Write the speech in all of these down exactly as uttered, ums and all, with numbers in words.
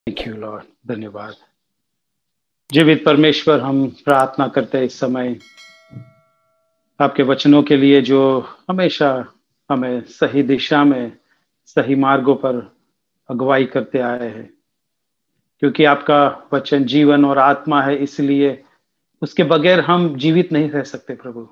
Thank you Lord, धन्यवाद। जीवित परमेश्वर, हम प्रार्थना करते हैं इस समय आपके वचनों के लिए जो हमेशा हमें सही दिशा में, सही मार्गों पर अगुवाई करते आए हैं, क्योंकि आपका वचन जीवन और आत्मा है, इसलिए उसके बगैर हम जीवित नहीं रह सकते प्रभु।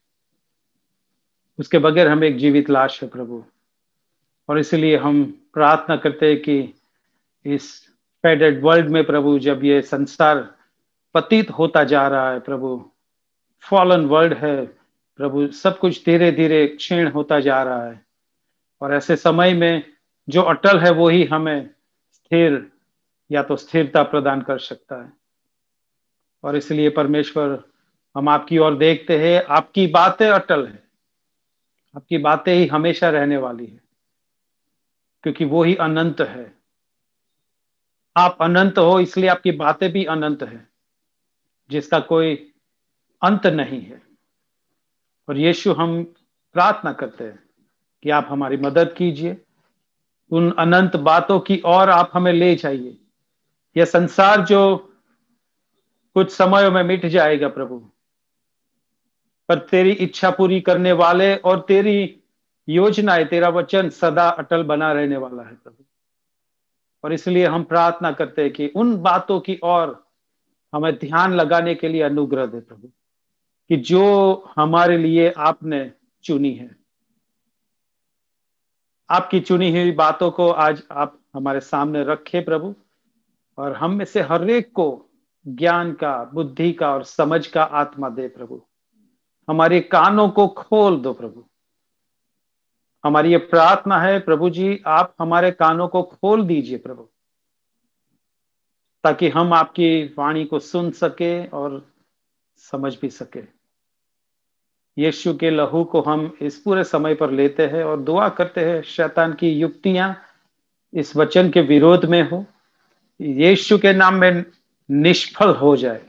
उसके बगैर हम एक जीवित लाश है प्रभु, और इसलिए हम प्रार्थना करते हैं कि इस फेडेड वर्ल्ड में प्रभु, जब ये संसार पतित होता जा रहा है प्रभु, फॉलन वर्ल्ड है प्रभु, सब कुछ धीरे धीरे क्षीण होता जा रहा है, और ऐसे समय में जो अटल है वो ही हमें स्थिर या तो स्थिरता प्रदान कर सकता है। और इसलिए परमेश्वर, हम आपकी ओर देखते हैं, आपकी बातें अटल है, आपकी बातें ही हमेशा रहने वाली है, क्योंकि वो ही अनंत है। आप अनंत हो, इसलिए आपकी बातें भी अनंत है, जिसका कोई अंत नहीं है। और यीशु, हम प्रार्थना करते हैं कि आप हमारी मदद कीजिए, उन अनंत बातों की ओर आप हमें ले जाइए। यह संसार जो कुछ समयों में मिट जाएगा प्रभु, पर तेरी इच्छा पूरी करने वाले और तेरी योजनाएं, तेरा वचन सदा अटल बना रहने वाला है प्रभु। और इसलिए हम प्रार्थना करते हैं कि उन बातों की ओर हमें ध्यान लगाने के लिए अनुग्रह दे प्रभु, कि जो हमारे लिए आपने चुनी है, आपकी चुनी हुई बातों को आज आप हमारे सामने रखे प्रभु, और हम में से हर एक को ज्ञान का, बुद्धि का और समझ का आत्मा दे प्रभु। हमारे कानों को खोल दो प्रभु। हमारी ये प्रार्थना है प्रभु जी, आप हमारे कानों को खोल दीजिए प्रभु, ताकि हम आपकी वाणी को सुन सके और समझ भी सके। यीशु के लहू को हम इस पूरे समय पर लेते हैं और दुआ करते हैं, शैतान की युक्तियां इस वचन के विरोध में हो, यीशु के नाम में निष्फल हो जाए।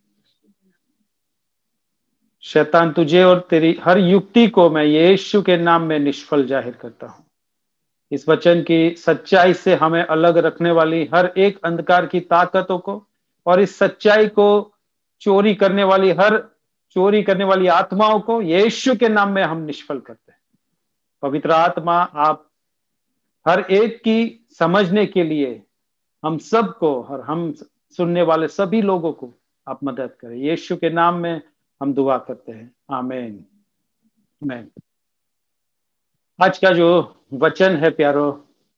शैतान, तुझे और तेरी हर युक्ति को मैं यीशु के नाम में निष्फल जाहिर करता हूं। इस वचन की सच्चाई से हमें अलग रखने वाली हर एक अंधकार की ताकतों को, और इस सच्चाई को चोरी करने वाली हर चोरी करने वाली आत्माओं को यीशु के नाम में हम निष्फल करते हैं। पवित्र आत्मा, आप हर एक की समझने के लिए हम सबको और हम सुनने वाले सभी लोगों को आप मदद करें। यीशु के नाम में हम दुआ करते हैं, आमीन। आमीन। आज का जो वचन है प्यारो,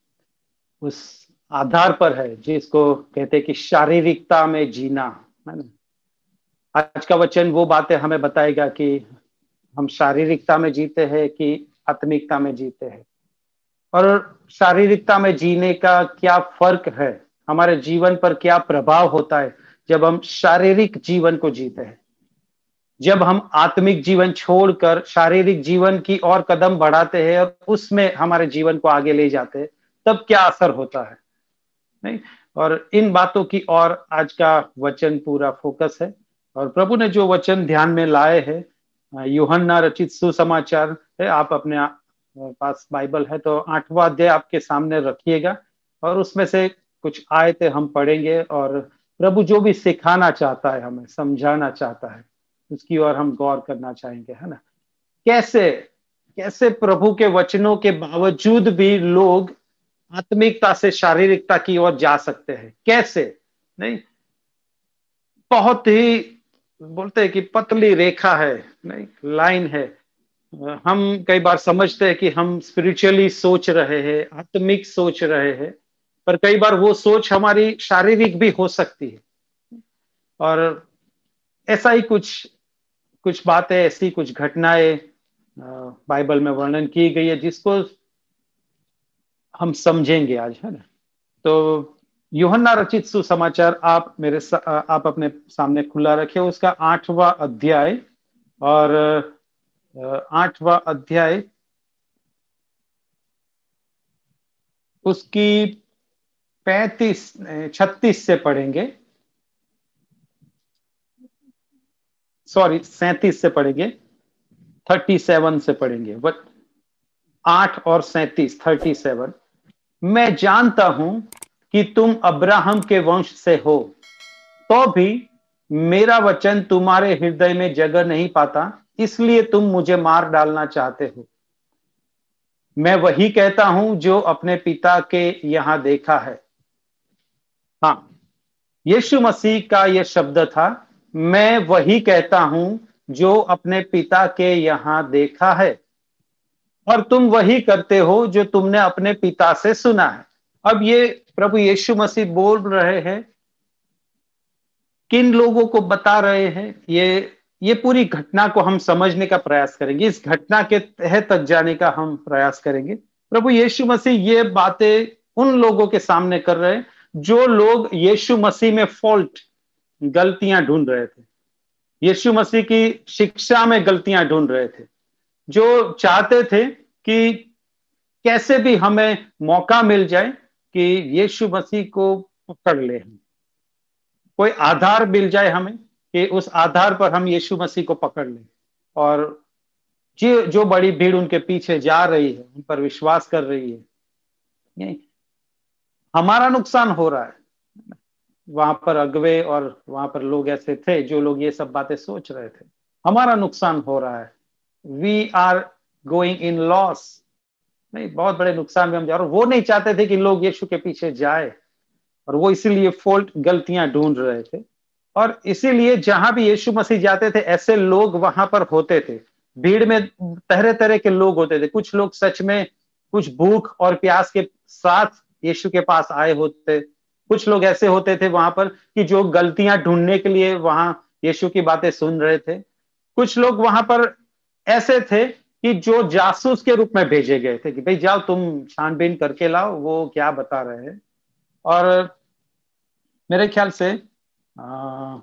उस आधार पर है जिसको कहते हैं कि शारीरिकता में जीना, है ना। आज का वचन वो बातें हमें बताएगा कि हम शारीरिकता में जीते हैं कि आत्मिकता में जीते हैं, और शारीरिकता में जीने का क्या फर्क है, हमारे जीवन पर क्या प्रभाव होता है जब हम शारीरिक जीवन को जीते हैं। जब हम आत्मिक जीवन छोड़कर शारीरिक जीवन की ओर कदम बढ़ाते हैं और उसमें हमारे जीवन को आगे ले जाते हैं, तब क्या असर होता है, नहीं। और इन बातों की ओर आज का वचन पूरा फोकस है। और प्रभु ने जो वचन ध्यान में लाए हैं, यूहन्ना रचित सुसमाचार है। आप अपने पास बाइबल है तो आठवां अध्याय आपके सामने रखिएगा, और उसमें से कुछ आयतें हम पढ़ेंगे, और प्रभु जो भी सिखाना चाहता है, हमें समझाना चाहता है, उसकी ओर हम गौर करना चाहेंगे, है ना। कैसे कैसे प्रभु के वचनों के बावजूद भी लोग आत्मिकता से शारीरिकता की ओर जा सकते हैं, कैसे, नहीं। बहुत ही बोलते हैं कि पतली रेखा है, नहीं, लाइन है। हम कई बार समझते हैं कि हम स्पिरिचुअली सोच रहे हैं, आत्मिक सोच रहे हैं, पर कई बार वो सोच हमारी शारीरिक भी हो सकती है। और ऐसा ही कुछ कुछ बातें, ऐसी कुछ घटनाएं बाइबल में वर्णन की गई है, जिसको हम समझेंगे आज, है ना। तो यूहन्ना रचित सुसमाचार आप मेरे सा, आप अपने सामने खुला रखे, उसका आठवां अध्याय, और आठवां अध्याय उसकी पैंतीस छत्तीस से पढ़ेंगे, सॉरी सैंतीस से पढ़ेंगे, थर्टी सेवन से पढ़ेंगे, बट आठ और सैंतीस, थर्टी सेवन। मैं जानता हूं कि तुम अब्राहम के वंश से हो, तो भी मेरा वचन तुम्हारे हृदय में जगह नहीं पाता, इसलिए तुम मुझे मार डालना चाहते हो। मैं वही कहता हूं जो अपने पिता के यहां देखा है। हाँ, यीशु मसीह का यह शब्द था, मैं वही कहता हूं जो अपने पिता के यहां देखा है, और तुम वही करते हो जो तुमने अपने पिता से सुना है। अब ये प्रभु यीशु मसीह बोल रहे हैं, किन लोगों को बता रहे हैं, ये ये पूरी घटना को हम समझने का प्रयास करेंगे, इस घटना के तह तक जाने का हम प्रयास करेंगे। प्रभु यीशु मसीह ये बातें उन लोगों के सामने कर रहे हैं जो लोग यीशु मसीह में फॉल्ट, गलतियां ढूंढ रहे थे, यीशु मसीह की शिक्षा में गलतियां ढूंढ रहे थे, जो चाहते थे कि कैसे भी हमें मौका मिल जाए कि यीशु मसीह को पकड़ ले, हम कोई आधार मिल जाए हमें कि उस आधार पर हम यीशु मसीह को पकड़ लें, और जो जो बड़ी भीड़ उनके पीछे जा रही है, उन पर विश्वास कर रही है, नहीं, हमारा नुकसान हो रहा है। वहां पर अगवे और वहां पर लोग ऐसे थे जो लोग ये सब बातें सोच रहे थे, हमारा नुकसान हो रहा है, we are going in loss, नहीं, बहुत बड़े नुकसान में हम जा रहे हैं। वो नहीं चाहते थे कि लोग यीशु के पीछे जाए, और वो इसीलिए फॉल्ट, गलतियां ढूंढ रहे थे। और इसीलिए जहां भी यीशु मसीह जाते थे, ऐसे लोग वहां पर होते थे, भीड़ में तरह तरह के लोग होते थे। कुछ लोग सच में कुछ भूख और प्यास के साथ यीशु के पास आए होते, कुछ लोग ऐसे होते थे वहां पर कि जो गलतियां ढूंढने के लिए वहां यीशु की बातें सुन रहे थे। कुछ लोग वहां पर ऐसे थे कि जो जासूस के रूप में भेजे गए थे कि भाई जाओ तुम छानबीन करके लाओ वो क्या बता रहे हैं। और मेरे ख्याल से आ,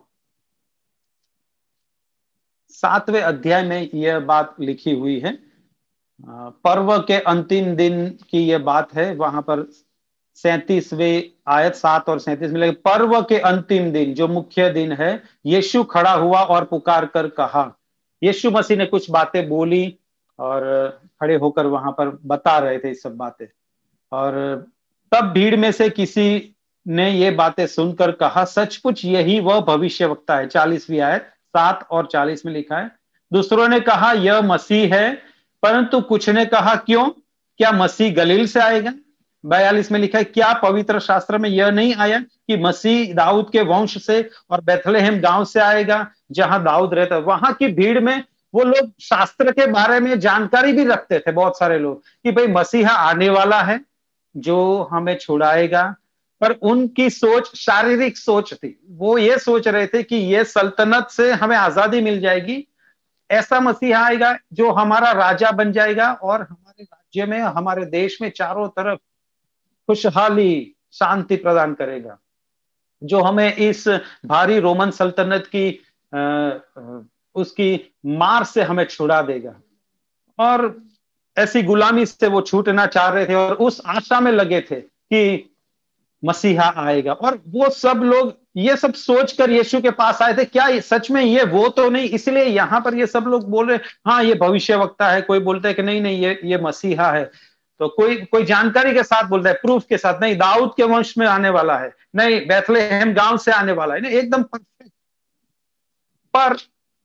सातवें अध्याय में यह बात लिखी हुई है, आ, पर्व के अंतिम दिन की यह बात है, वहां पर सैंतीसवें आयत सात और सैंतीस में, लेकिन पर्व के अंतिम दिन जो मुख्य दिन है, यीशु खड़ा हुआ और पुकार कर कहा। यीशु मसीह ने कुछ बातें बोली और खड़े होकर वहां पर बता रहे थे सब बातें, और तब भीड़ में से किसी ने ये बातें सुनकर कहा, सचमुच यही वह भविष्यवक्ता है। चालीसवीं आयत सात और चालीस में लिखा है। दूसरों ने कहा यह मसीह है, परंतु कुछ ने कहा क्यों, क्या मसीह गलील से आएगा। बयालीस में लिखा है, क्या पवित्र शास्त्र में यह नहीं आया कि मसीह दाऊद के वंश से और बैथलेहम गांव से आएगा जहां दाऊद रहता है। वहां की भीड़ में वो लोग शास्त्र के बारे में जानकारी भी रखते थे, बहुत सारे लोग, कि भाई मसीहा आने वाला है जो हमें छुड़ाएगा, पर उनकी सोच शारीरिक सोच थी। वो ये सोच रहे थे कि ये सल्तनत से हमें आजादी मिल जाएगी, ऐसा मसीहा आएगा जो हमारा राजा बन जाएगा और हमारे राज्य में, हमारे देश में चारों तरफ खुशहाली, शांति प्रदान करेगा, जो हमें इस भारी रोमन सल्तनत की आ, उसकी मार से हमें छुड़ा देगा। और ऐसी गुलामी से वो छूटना चाह रहे थे और उस आशा में लगे थे कि मसीहा आएगा। और वो सब लोग ये सब सोचकर यीशु के पास आए थे, क्या सच में ये वो तो नहीं। इसलिए यहां पर ये सब लोग बोल रहे हाँ ये भविष्यवक्ता है, कोई बोलता है कि नहीं नहीं ये ये मसीहा है, तो कोई कोई जानकारी के साथ बोलता है, प्रूफ के साथ, नहीं दाऊद के वंश में आने वाला है, नहीं बैथलेहम गांव से आने वाला है, नहीं एकदम परफेक्ट। पर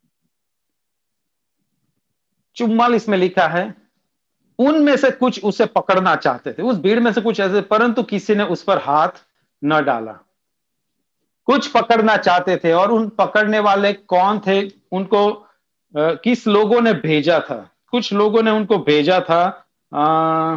चुम्बालीस में लिखा है, उनमें से कुछ उसे पकड़ना चाहते थे, उस भीड़ में से कुछ ऐसे, परंतु किसी ने उस पर हाथ न डाला। कुछ पकड़ना चाहते थे, और उन पकड़ने वाले कौन थे, उनको आ, किस लोगों ने भेजा था। कुछ लोगों ने उनको भेजा था। आ,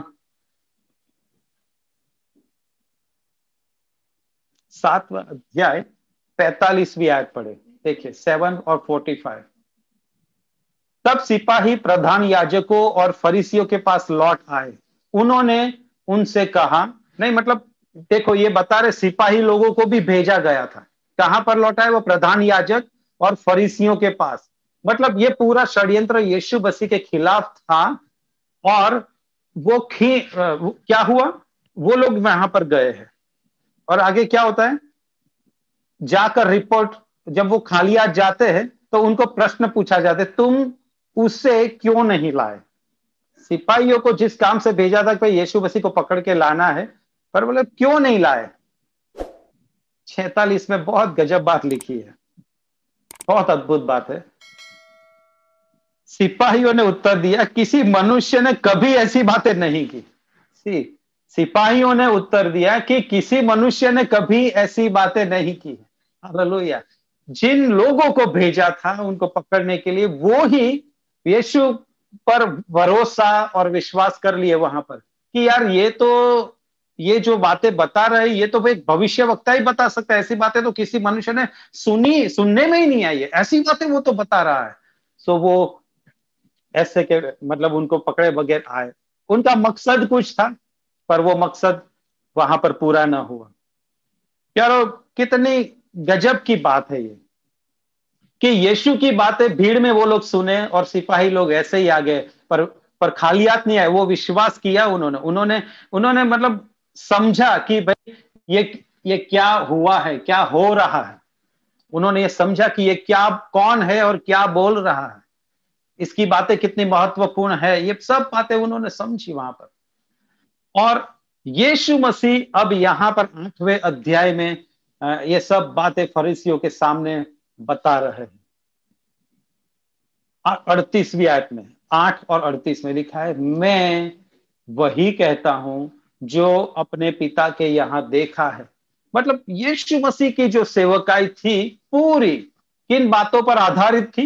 सातवां अध्याय पैंतालीसवीं आयत पढ़े, देखिए सेवन और फोर्टी फाइव। तब सिपाही प्रधान याजकों और फरीसियों के पास लौट आए, उन्होंने उनसे कहा, नहीं मतलब देखो ये बता रहे सिपाही लोगों को भी भेजा गया था, कहां पर लौटा है, वो प्रधान याजक और फरीसियों के पास। मतलब ये पूरा षड्यंत्र यीशु मसीह के खिलाफ था। और वो खी क्या हुआ, वो लोग वहां पर गए हैं, और आगे क्या होता है, जाकर रिपोर्ट, जब वो खाली हाथ जाते हैं तो उनको प्रश्न पूछा जाता है, तुम उसे क्यों नहीं लाए। सिपाहियों को जिस काम से भेजा था कि यीशु मसीह को पकड़ के लाना है, पर बोले क्यों नहीं लाए। छैतालीस में बहुत गजब बात लिखी है, बहुत अद्भुत बात है। सिपाहियों ने उत्तर दिया, किसी मनुष्य ने कभी ऐसी बातें नहीं की। सी सिपाहियों ने उत्तर दिया कि किसी मनुष्य ने कभी ऐसी बातें नहीं की। हालेलुया। जिन लोगों को भेजा था उनको पकड़ने के लिए, वो ही यीशु पर भरोसा और विश्वास कर लिए वहां पर कि यार ये तो, ये जो बातें बता रहे हैं ये तो एक भविष्यवक्ता ही बता सकता है, ऐसी बातें तो किसी मनुष्य ने सुनी, सुनने में ही नहीं आई है, ऐसी बातें वो तो बता रहा है। सो वो ऐसे के मतलब उनको पकड़े बगैर आए। उनका मकसद कुछ था, पर वो मकसद वहां पर पूरा ना हुआ। यारो कितनी गजब की बात है ये, कि यीशु की बातें भीड़ में वो लोग सुने और सिपाही लोग ऐसे ही आ गए, पर पर खाली हाथ नहीं आए, वो विश्वास किया उन्होंने उन्होंने उन्होंने मतलब समझा कि भाई ये ये क्या हुआ है, क्या हो रहा है। उन्होंने ये समझा कि ये क्या, कौन है और क्या बोल रहा है, इसकी बातें कितनी महत्वपूर्ण है, ये सब बातें उन्होंने समझी वहां पर। और यीशु मसीह अब यहां पर आठवें अध्याय में ये सब बातें फरीसियों के सामने बता रहे हैं। अड़तीसवीं आयत में, आठ और अड़तीस में लिखा है, मैं वही कहता हूं जो अपने पिता के यहां देखा है। मतलब यीशु मसीह की जो सेवकाई थी पूरी किन बातों पर आधारित थी?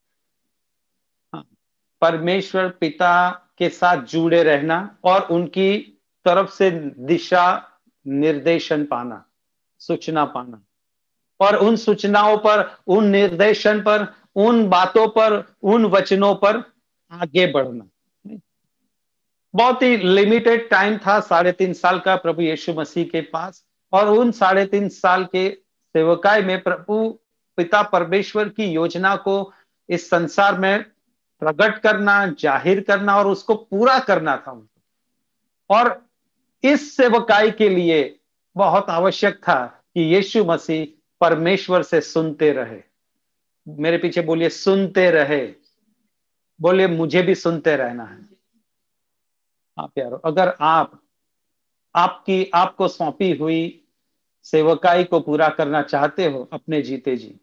परमेश्वर पिता के साथ जुड़े रहना और उनकी तरफ से दिशा निर्देशन पाना, सूचना पाना, और उन सूचनाओं पर, उन निर्देशन पर, उन बातों पर, उन वचनों पर आगे बढ़ना। बहुत ही लिमिटेड टाइम था, साढ़े तीन साल का प्रभु यीशु मसीह के पास, और उन साढ़े तीन साल के सेवकाई में प्रभु पिता परमेश्वर की योजना को इस संसार में प्रकट करना, जाहिर करना और उसको पूरा करना था उनको। और इस सेवकाई के लिए बहुत आवश्यक था कि यीशु मसीह परमेश्वर से सुनते रहे। मेरे पीछे बोलिए, सुनते रहे। बोलिए, मुझे भी सुनते रहना है। हाँ प्यारो, अगर आप आपकी आपको सौंपी हुई सेवकाई को पूरा करना चाहते हो अपने जीते जी,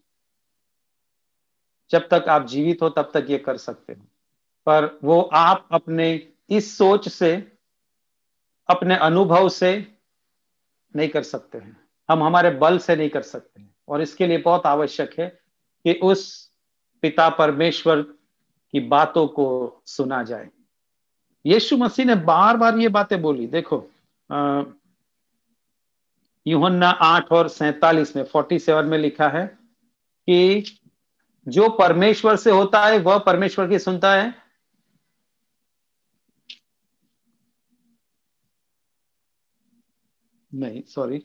जब तक आप जीवित हो तब तक ये कर सकते हो, पर वो आप अपने इस सोच से, अपने अनुभव से नहीं कर सकते हैं। हम हमारे बल से नहीं कर सकते हैं, और इसके लिए बहुत आवश्यक है कि उस पिता परमेश्वर की बातों को सुना जाए। यीशु मसीह ने बार बार ये बातें बोली। देखो यूहन्ना आठ और सैतालीस में, फोर्टी सेवन में लिखा है कि जो परमेश्वर से होता है वह परमेश्वर की सुनता है। नहीं, सॉरी,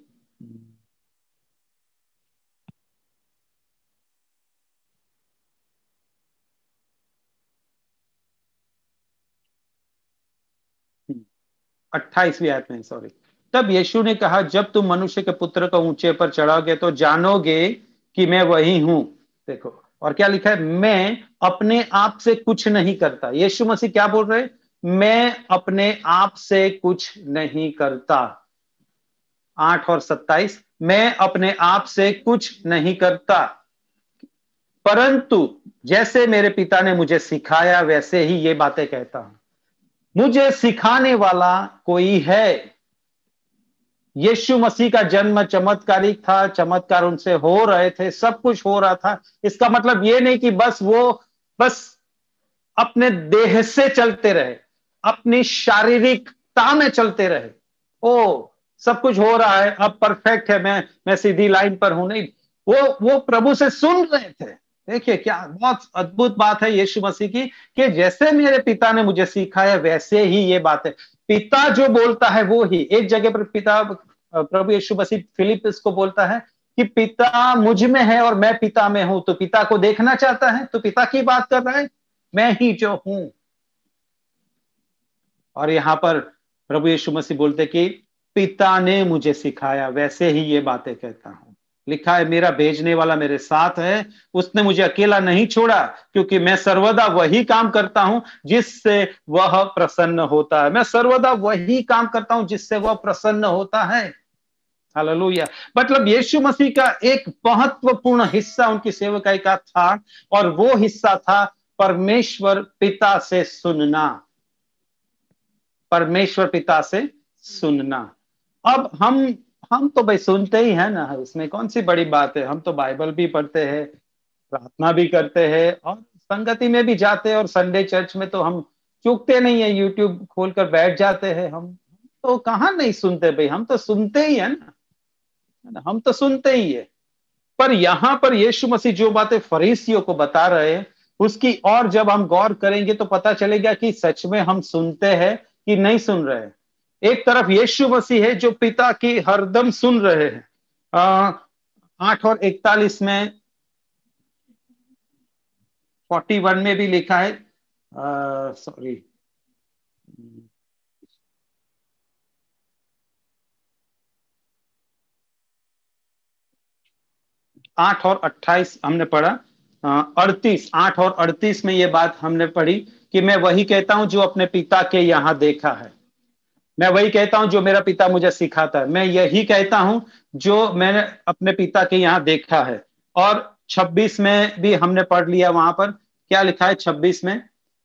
अट्ठाईसवीं आयत में, सॉरी। तब यीशु ने कहा, जब तुम मनुष्य के पुत्र को ऊंचे पर चढ़ाओगे तो जानोगे कि मैं वही हूं। देखो, और क्या लिखा है, मैं अपने आप से कुछ नहीं करता। यीशु मसीह क्या बोल रहे, मैं अपने आप से कुछ नहीं करता। आठ और सत्ताईस, मैं अपने आप से कुछ नहीं करता, परंतु जैसे मेरे पिता ने मुझे सिखाया वैसे ही ये बातें कहता हूं। मुझे सिखाने वाला कोई है। यीशु मसीह का जन्म चमत्कारिक था, चमत्कार उनसे हो रहे थे, सब कुछ हो रहा था। इसका मतलब ये नहीं कि बस वो बस अपने देह से चलते रहे, अपनी शारीरिकता में चलते रहे। ओ, सब कुछ हो रहा है, अब परफेक्ट है, मैं मैं सीधी लाइन पर हूं। नहीं, वो वो प्रभु से सुन रहे थे। देखिए क्या बहुत अद्भुत बात है यीशु मसीह की, कि जैसे मेरे पिता ने मुझे सिखाया वैसे ही ये बात है। पिता जो बोलता है वो ही। एक जगह पर पिता प्रभु यीशु मसीह फिलिप्पस को बोलता है कि पिता मुझ में है और मैं पिता में हूं। तो पिता को देखना चाहता है तो पिता की बात कर रहा है, मैं ही जो हूं। और यहां पर प्रभु यीशु मसीह बोलते कि पिता ने मुझे सिखाया वैसे ही ये बातें कहता हूं। लिखा है, मेरा भेजने वाला मेरे साथ है, उसने मुझे अकेला नहीं छोड़ा, क्योंकि मैं सर्वदा वही काम करता हूं जिससे वह प्रसन्न होता है। मैं सर्वदा वही काम करता हूं जिससे वह प्रसन्न होता है। हालेलुया। मतलब यीशु मसीह का एक महत्वपूर्ण हिस्सा उनकी सेवकाई का था, और वो हिस्सा था परमेश्वर पिता से सुनना, परमेश्वर पिता से सुनना। अब हम हम तो भाई सुनते ही हैं ना, इसमें कौन सी बड़ी बात है। हम तो बाइबल भी पढ़ते हैं, प्रार्थना भी करते हैं, और संगति में भी जाते हैं, और संडे चर्च में तो हम चूकते नहीं है, यूट्यूब खोलकर बैठ जाते हैं। हम तो कहाँ नहीं सुनते भाई, हम तो सुनते ही है ना, हम तो सुनते ही है। पर यहां पर यीशु मसीह जो बातें फरीसियों को बता रहे हैं, उसकी और जब हम गौर करेंगे तो पता चलेगा कि सच में हम सुनते हैं कि नहीं सुन रहे हैं। एक तरफ यीशु मसीह है जो पिता की हरदम सुन रहे हैं। आ, आठ और इकतालीस में, फोर्टी वन में भी लिखा है, सॉरी, आठ और अट्ठाईस हमने पढ़ा, अड़तीस, आठ और अड़तीस में ये बात हमने पढ़ी कि मैं वही कहता हूं जो अपने पिता के यहां देखा है, मैं वही कहता हूं जो मेरा पिता मुझे सिखाता है, मैं यही कहता हूं जो मैंने अपने पिता के यहां देखा है। और छब्बीस में भी हमने पढ़ लिया, वहां पर क्या लिखा है छब्बीस में,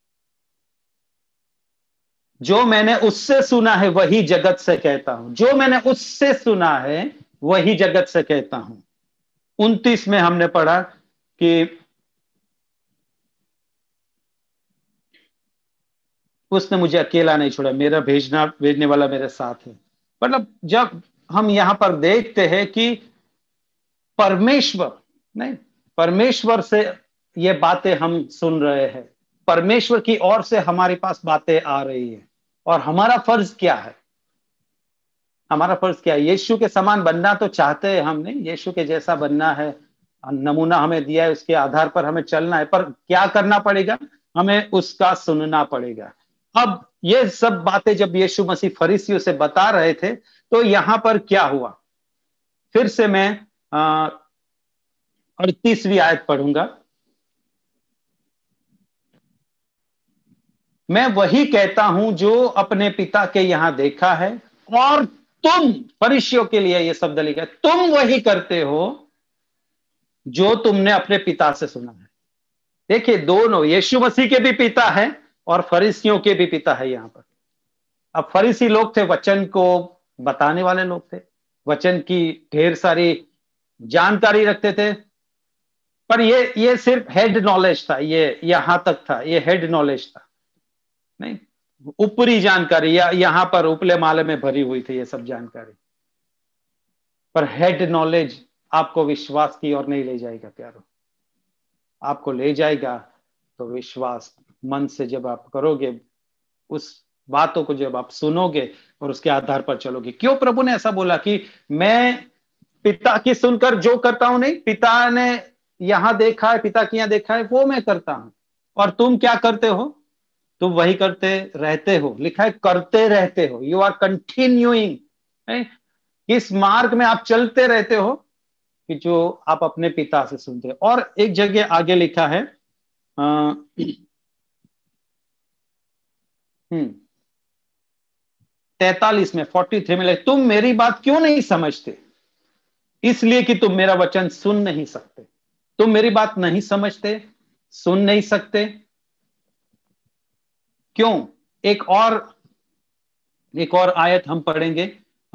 जो मैंने उससे सुना है वही जगत से कहता हूं, जो मैंने उससे सुना है वही जगत से कहता हूं। उनतीस में हमने पढ़ा कि उसने मुझे अकेला नहीं छोड़ा, मेरा भेजना भेजने वाला मेरे साथ है। मतलब जब हम यहां पर देखते हैं कि परमेश्वर नहीं, परमेश्वर से ये बातें हम सुन रहे हैं, परमेश्वर की ओर से हमारे पास बातें आ रही है, और हमारा फर्ज क्या है, हमारा फर्ज क्या है। यीशु के समान बनना तो चाहते हैं हम, नहीं, यीशु के जैसा बनना है, नमूना हमें दिया है, उसके आधार पर हमें चलना है, पर क्या करना पड़ेगा, हमें उसका सुनना पड़ेगा। अब ये सब बातें जब यीशु मसीह फरीसियों से बता रहे थे, तो यहां पर क्या हुआ, फिर से मैं अड़तीसवीं आयत पढ़ूंगा। मैं वही कहता हूं जो अपने पिता के यहां देखा है, और तुम, फरीसियों के लिए यह शब्द लिखा है, तुम वही करते हो जो तुमने अपने पिता से सुना है। देखिए, दोनों, यीशु मसीह के भी पिता है और फरीसियों के भी पिता है यहां पर। अब फरीसी लोग थे, वचन को बताने वाले लोग थे, वचन की ढेर सारी जानकारी रखते थे, पर ये ये सिर्फ हेड नॉलेज था, ये यहां तक था, ये हेड नॉलेज था, नहीं ऊपरी जानकारी, या यहां पर उपले माले में भरी हुई थी ये सब जानकारी। पर हेड नॉलेज आपको विश्वास की ओर नहीं ले जाएगा प्यारो, आपको ले जाएगा तो विश्वास मन से जब आप करोगे, उस बातों को जब आप सुनोगे और उसके आधार पर चलोगे। क्यों प्रभु ने ऐसा बोला कि मैं पिता की सुनकर जो करता हूं, नहीं, पिता ने यहां देखा है, पिता की यहां देखा है, वो मैं करता हूं, और तुम क्या करते हो, तुम वही करते रहते हो। लिखा है करते रहते हो, यू आर कंटिन्यूइंग, इस मार्ग में आप चलते रहते हो कि जो आप अपने पिता से सुनते हो। और एक जगह आगे लिखा है, आ, हम्म तैतालीस में, फोर्टी थ्री में, तुम मेरी बात क्यों नहीं समझते, इसलिए कि तुम मेरा वचन सुन नहीं सकते। तुम मेरी बात नहीं समझते, सुन नहीं सकते, क्यों। एक और एक और आयत हम पढ़ेंगे,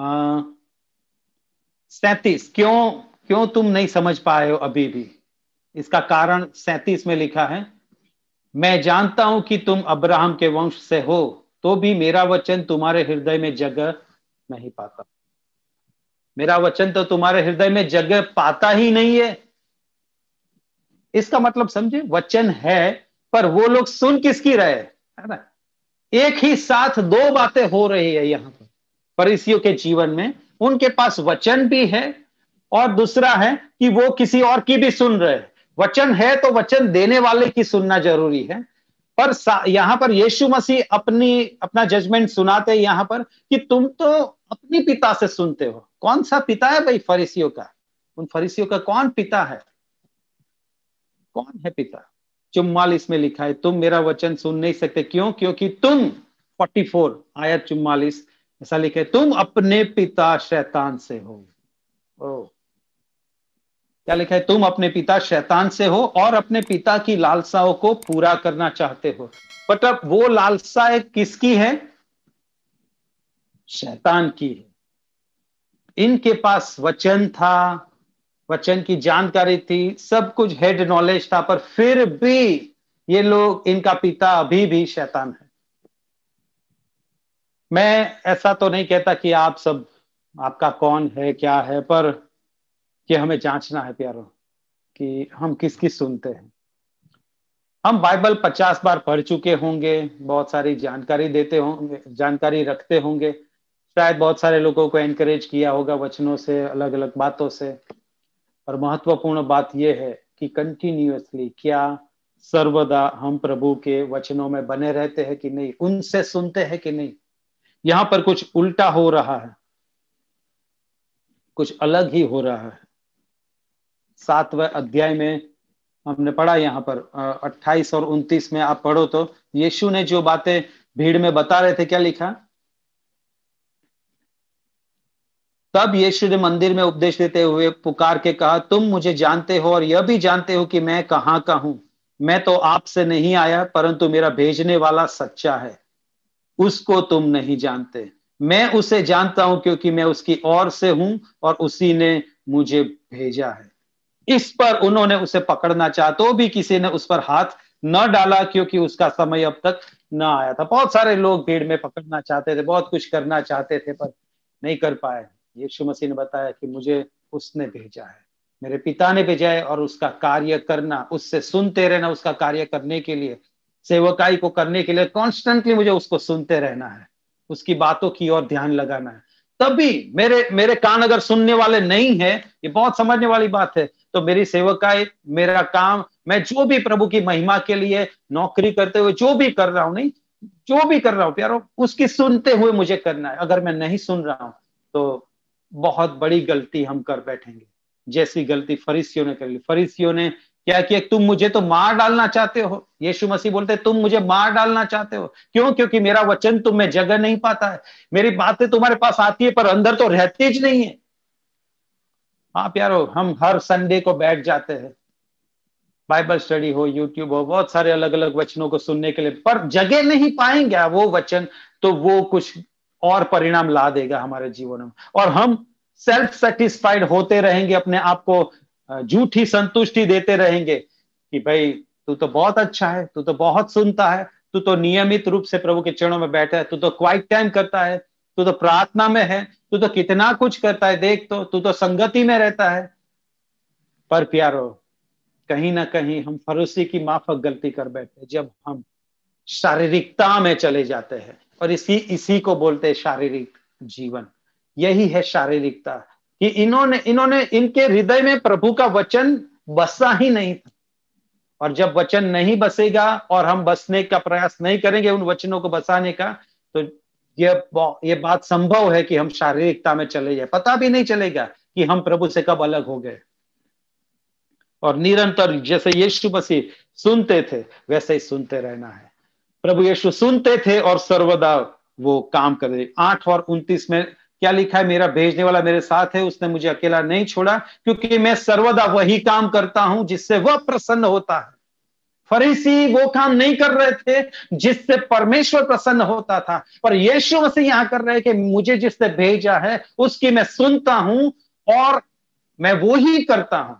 सैतीस, क्यों क्यों तुम नहीं समझ पाए हो अभी भी। इसका कारण सैतीस में लिखा है, मैं जानता हूं कि तुम अब्राहम के वंश से हो, तो भी मेरा वचन तुम्हारे हृदय में जगह नहीं पाता। मेरा वचन तो तुम्हारे हृदय में जगह पाता ही नहीं है। इसका मतलब समझे, वचन है, पर वो लोग सुन किसकी रहे, है ना। एक ही साथ दो बातें हो रही है यहां पर फरीसियों के जीवन में। उनके पास वचन भी है, और दूसरा है कि वो किसी और की भी सुन रहे हैं। वचन है तो वचन देने वाले की सुनना जरूरी है, पर यहां पर यीशु मसीह अपनी अपना जजमेंट सुनाते हैं यहां पर कि तुम तो अपनी पिता से सुनते हो। कौन सा पिता है भाई फरीसियों का, उन फरीसियों का कौन पिता है, कौन है पिता। चुम्मालीस में लिखा है, तुम मेरा वचन सुन नहीं सकते, क्यों, क्योंकि तुम, फोर्टी फोर आयत चुम्मालीस, ऐसा लिखा है, तुम अपने पिता शैतान से हो। ओ, क्या लिखा है? तुम अपने पिता शैतान से हो और अपने पिता की लालसाओं को पूरा करना चाहते हो। मतलब वो लालसाएं किसकी है? शैतान की है। इनके पास वचन था, वचन की जानकारी थी, सब कुछ हेड नॉलेज था, पर फिर भी ये लोग, इनका पिता अभी भी शैतान है। मैं ऐसा तो नहीं कहता कि आप सब, आपका कौन है क्या है, पर कि हमें जांचना है प्यारो कि हम किसकी सुनते हैं। हम बाइबल पचास बार पढ़ चुके होंगे, बहुत सारी जानकारी देते होंगे, जानकारी रखते होंगे, शायद बहुत सारे लोगों को एनकरेज किया होगा वचनों से, अलग अलग बातों से। और महत्वपूर्ण बात यह है कि कंटिन्यूअसली, क्या सर्वदा हम प्रभु के वचनों में बने रहते हैं कि नहीं, उनसे सुनते हैं कि नहीं। यहां पर कुछ उल्टा हो रहा है, कुछ अलग ही हो रहा है। सातवें अध्याय में हमने पढ़ा, यहां पर अट्ठाईस और उनतीस में आप पढ़ो तो यीशु ने जो बातें भीड़ में बता रहे थे, क्या लिखा? तब यीशु ने मंदिर में उपदेश देते हुए पुकार के कहा, तुम मुझे जानते हो और यह भी जानते हो कि मैं कहां का हूं। मैं तो आपसे नहीं आया, परंतु मेरा भेजने वाला सच्चा है, उसको तुम नहीं जानते। मैं उसे जानता हूं क्योंकि मैं उसकी ओर से हूं और उसी ने मुझे भेजा है। इस पर उन्होंने उसे पकड़ना चाहा तो भी किसी ने उस पर हाथ न डाला, क्योंकि उसका समय अब तक न आया था। बहुत सारे लोग भीड़ में पकड़ना चाहते थे, बहुत कुछ करना चाहते थे, पर नहीं कर पाए। यीशु मसीह ने बताया कि मुझे उसने भेजा है, मेरे पिता ने भेजा है, और उसका कार्य करना, उससे सुनते रहना, उसका कार्य करने के लिए, सेवकाई को करने के लिए कॉन्स्टेंटली मुझे उसको सुनते रहना है, उसकी बातों की ओर ध्यान लगाना है। तभी मेरे मेरे कान अगर सुनने वाले नहीं है, ये बहुत समझने वाली बात है, तो मेरी सेवकाई, मेरा काम, मैं जो भी प्रभु की महिमा के लिए नौकरी करते हुए जो भी कर रहा हूं, नहीं, जो भी कर रहा हूं प्यारो, उसकी सुनते हुए मुझे करना है। अगर मैं नहीं सुन रहा हूं तो बहुत बड़ी गलती हम कर बैठेंगे, जैसी गलती फरीसियों ने कर ली। फरीसियों ने क्या किया? तुम मुझे तो मार डालना चाहते हो। यीशु मसीह बोलते तुम मुझे मार डालना चाहते हो, क्यों? क्योंकि मेरा वचन तुम में जगह नहीं पाता है, मेरी बातें तुम्हारे पास आती है पर अंदर तो रहती ज नहीं है। हाँ प्यारो, हम हर संडे को बैठ जाते हैं, बाइबल स्टडी हो, यूट्यूब हो, बहुत सारे अलग अलग वचनों को सुनने के लिए, पर जगह नहीं पाएंगे वो वचन, तो वो कुछ और परिणाम ला देगा हमारे जीवन में, और हम सेल्फ सेटिस्फाइड होते रहेंगे, अपने आप को झूठी संतुष्टि देते रहेंगे कि भाई तू तो बहुत अच्छा है, तू तो बहुत सुनता है, तू तो नियमित रूप से प्रभु के चरणों में बैठा है, तू तो क्वाइट टाइम करता है, तू तो प्रार्थना में है, तू तो कितना कुछ करता है, देख तो तू तो संगति में रहता है। पर प्यारो, कहीं ना कहीं हम फरोसी की माफक गलती कर बैठे जब हम शारीरिकता में चले जाते हैं, और इसी इसी को बोलते हैं शारीरिक जीवन। यही है शारीरिकता, कि इन्होंने इन्होंने इनके हृदय में प्रभु का वचन बसा ही नहीं था। और जब वचन नहीं बसेगा और हम बसने का प्रयास नहीं करेंगे उन वचनों को बसाने का, तो ये ये बात संभव है कि हम शारीरिकता में चले जाए, पता भी नहीं चलेगा कि हम प्रभु से कब अलग हो गए। और निरंतर जैसे यीशु मसीह सुनते थे वैसे ही सुनते रहना है। प्रभु यीशु सुनते थे और सर्वदा वो काम कर रहे। आठ और उनतीस में क्या लिखा है? मेरा भेजने वाला मेरे साथ है, उसने मुझे अकेला नहीं छोड़ा, क्योंकि मैं सर्वदा वही काम करता हूं जिससे वह प्रसन्न होता है। फरीसी वो काम नहीं कर रहे थे जिससे परमेश्वर प्रसन्न होता था, पर यीशु मसीह यहां कर रहे हैं कि मुझे जिसने भेजा है उसकी मैं सुनता हूं और मैं वो ही करता हूं,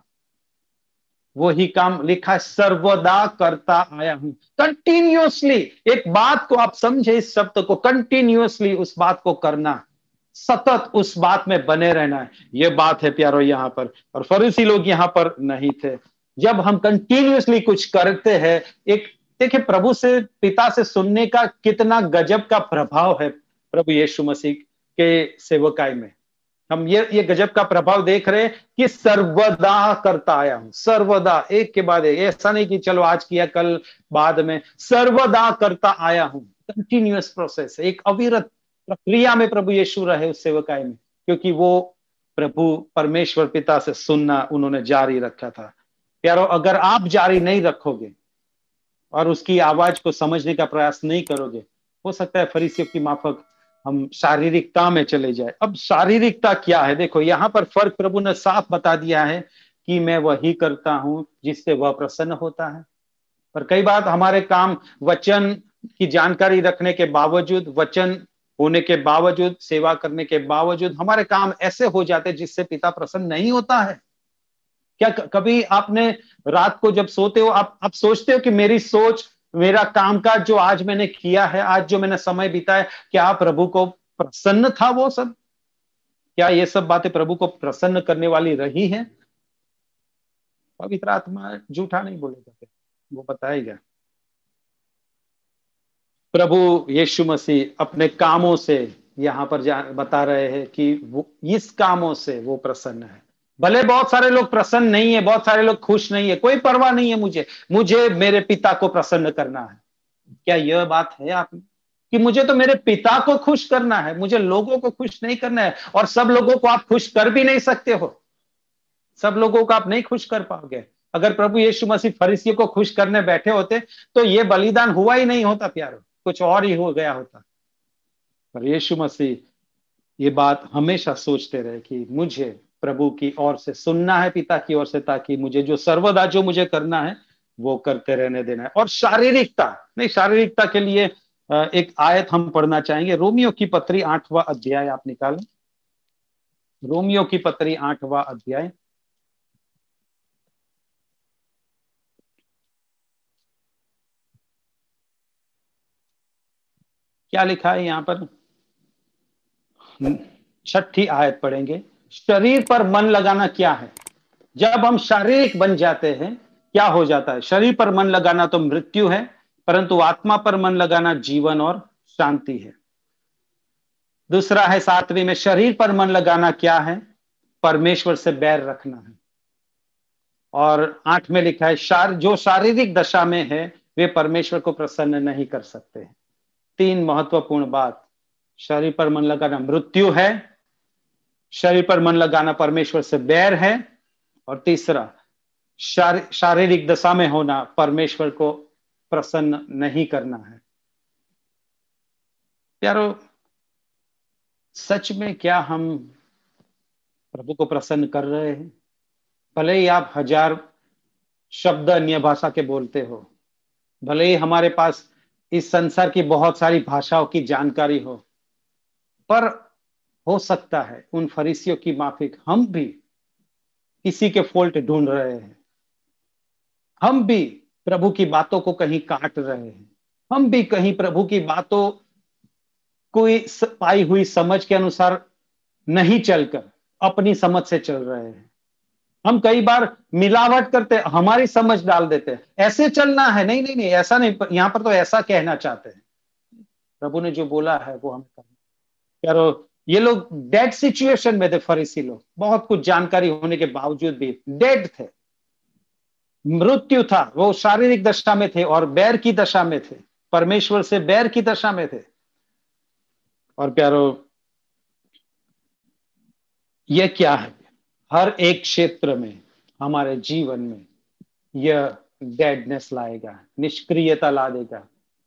वही काम लिखा है, सर्वदा करता आया हूं। कंटिन्यूअसली, एक बात को आप समझे, इस शब्द को, कंटिन्यूअसली उस बात को करना, सतत उस बात में बने रहना है, यह बात है प्यारो यहां पर। और फरीसी लोग यहां पर नहीं थे। जब हम कंटिन्यूअसली कुछ करते हैं, एक देखिए प्रभु से, पिता से सुनने का कितना गजब का प्रभाव है प्रभु यीशु मसीह के सेवकाई में। हम ये ये गजब का प्रभाव देख रहे हैं कि सर्वदा करता आया हूं, सर्वदा, एक के बाद एक, ऐसा नहीं कि चलो आज किया कल बाद में, सर्वदा करता आया हूं। कंटिन्यूअस प्रोसेस, एक अविरत प्रक्रिया में प्रभु यीशु रहे उस सेवकाई में, क्योंकि वो प्रभु परमेश्वर पिता से सुनना उन्होंने जारी रखा था। प्यारो, अगर आप जारी नहीं रखोगे और उसकी आवाज को समझने का प्रयास नहीं करोगे, हो सकता है फरीसियों की माफक हम शारीरिकता में चले जाए। अब शारीरिकता क्या है, देखो यहाँ पर फर्क प्रभु ने साफ बता दिया है कि मैं वही करता हूं जिससे वह प्रसन्न होता है। पर कई बार हमारे काम वचन की जानकारी रखने के बावजूद, वचन होने के बावजूद, सेवा करने के बावजूद हमारे काम ऐसे हो जाते हैं जिससे पिता प्रसन्न नहीं होता है। क्या कभी आपने रात को जब सोते हो आप आप सोचते हो कि मेरी सोच, मेरा कामकाज जो आज मैंने किया है, आज जो मैंने समय बिताया, क्या प्रभु को प्रसन्न था वो सब? क्या ये सब बातें प्रभु को प्रसन्न करने वाली रही हैं? पवित्र आत्मा झूठा नहीं बोलेगा, वो बताएगा। प्रभु यीशु मसीह अपने कामों से यहां पर बता रहे हैं कि वो इस कामों से वो प्रसन्न है। भले बहुत सारे लोग प्रसन्न नहीं है, बहुत सारे लोग खुश नहीं है, कोई परवाह नहीं है मुझे, मुझे मेरे पिता को प्रसन्न करना है। क्या यह बात है आप कि मुझे तो मेरे पिता को खुश करना है, मुझे लोगों को खुश नहीं करना है? और सब लोगों को आप खुश कर भी नहीं सकते हो, सब लोगों को आप नहीं खुश कर पाओगे। अगर प्रभु यीशु मसीह फरीसियों को खुश करने बैठे होते तो ये बलिदान हुआ ही नहीं होता प्यारो, कुछ और ही हो गया होता। पर यीशु मसीह ये बात हमेशा सोचते रहे कि मुझे प्रभु की ओर से सुनना है, पिता की ओर से, ताकि मुझे जो सर्वदा जो मुझे करना है वो करते रहने देना है। और शारीरिकता नहीं, शारीरिकता के लिए एक आयत हम पढ़ना चाहेंगे, रोमियो की पत्री आठवां अध्याय आप निकालें। रोमियो की पत्री आठवां अध्याय, क्या लिखा है यहां पर? छठी आयत पढ़ेंगे। शरीर पर मन लगाना क्या है? जब हम शारीरिक बन जाते हैं क्या हो जाता है? शरीर पर मन लगाना तो मृत्यु है, परंतु आत्मा पर मन लगाना जीवन और शांति है। दूसरा है सातवीं में, शरीर पर मन लगाना क्या है? परमेश्वर से बैर रखना है। और आठ में लिखा है, शार, जो शारीरिक दशा में है वे परमेश्वर को प्रसन्न नहीं कर सकते। तीन महत्वपूर्ण बात, शरीर पर मन लगाना मृत्यु है, शरीर पर मन लगाना परमेश्वर से बैर है, और तीसरा शारीरिक दशा में होना परमेश्वर को प्रसन्न नहीं करना है। प्यारो, सच में क्या हम प्रभु को प्रसन्न कर रहे हैं? भले ही आप हजार शब्द अन्य भाषा के बोलते हो, भले ही हमारे पास इस संसार की बहुत सारी भाषाओं की जानकारी हो, पर हो सकता है उन फरीसियों की माफिक हम भी किसी के फॉल्ट ढूंढ रहे हैं, हम भी प्रभु की बातों को कहीं काट रहे हैं, हम भी कहीं प्रभु की बातों कोई पाई हुई समझ के अनुसार नहीं चलकर अपनी समझ से चल रहे हैं। हम कई बार मिलावट करते, हमारी समझ डाल देते हैं, ऐसे चलना है, नहीं नहीं नहीं ऐसा नहीं, यहां पर तो ऐसा कहना चाहते हैं। प्रभु ने जो बोला है वो हमें करना। यारो, ये लोग डेड सिचुएशन में थे, फरीसी लोग, बहुत कुछ जानकारी होने के बावजूद भी डेड थे, मृत्यु था, वो शारीरिक दशा में थे और बैर की दशा में थे, परमेश्वर से बैर की दशा में थे। और प्यारो, यह क्या है? हर एक क्षेत्र में हमारे जीवन में यह डेडनेस लाएगा, निष्क्रियता ला देगा,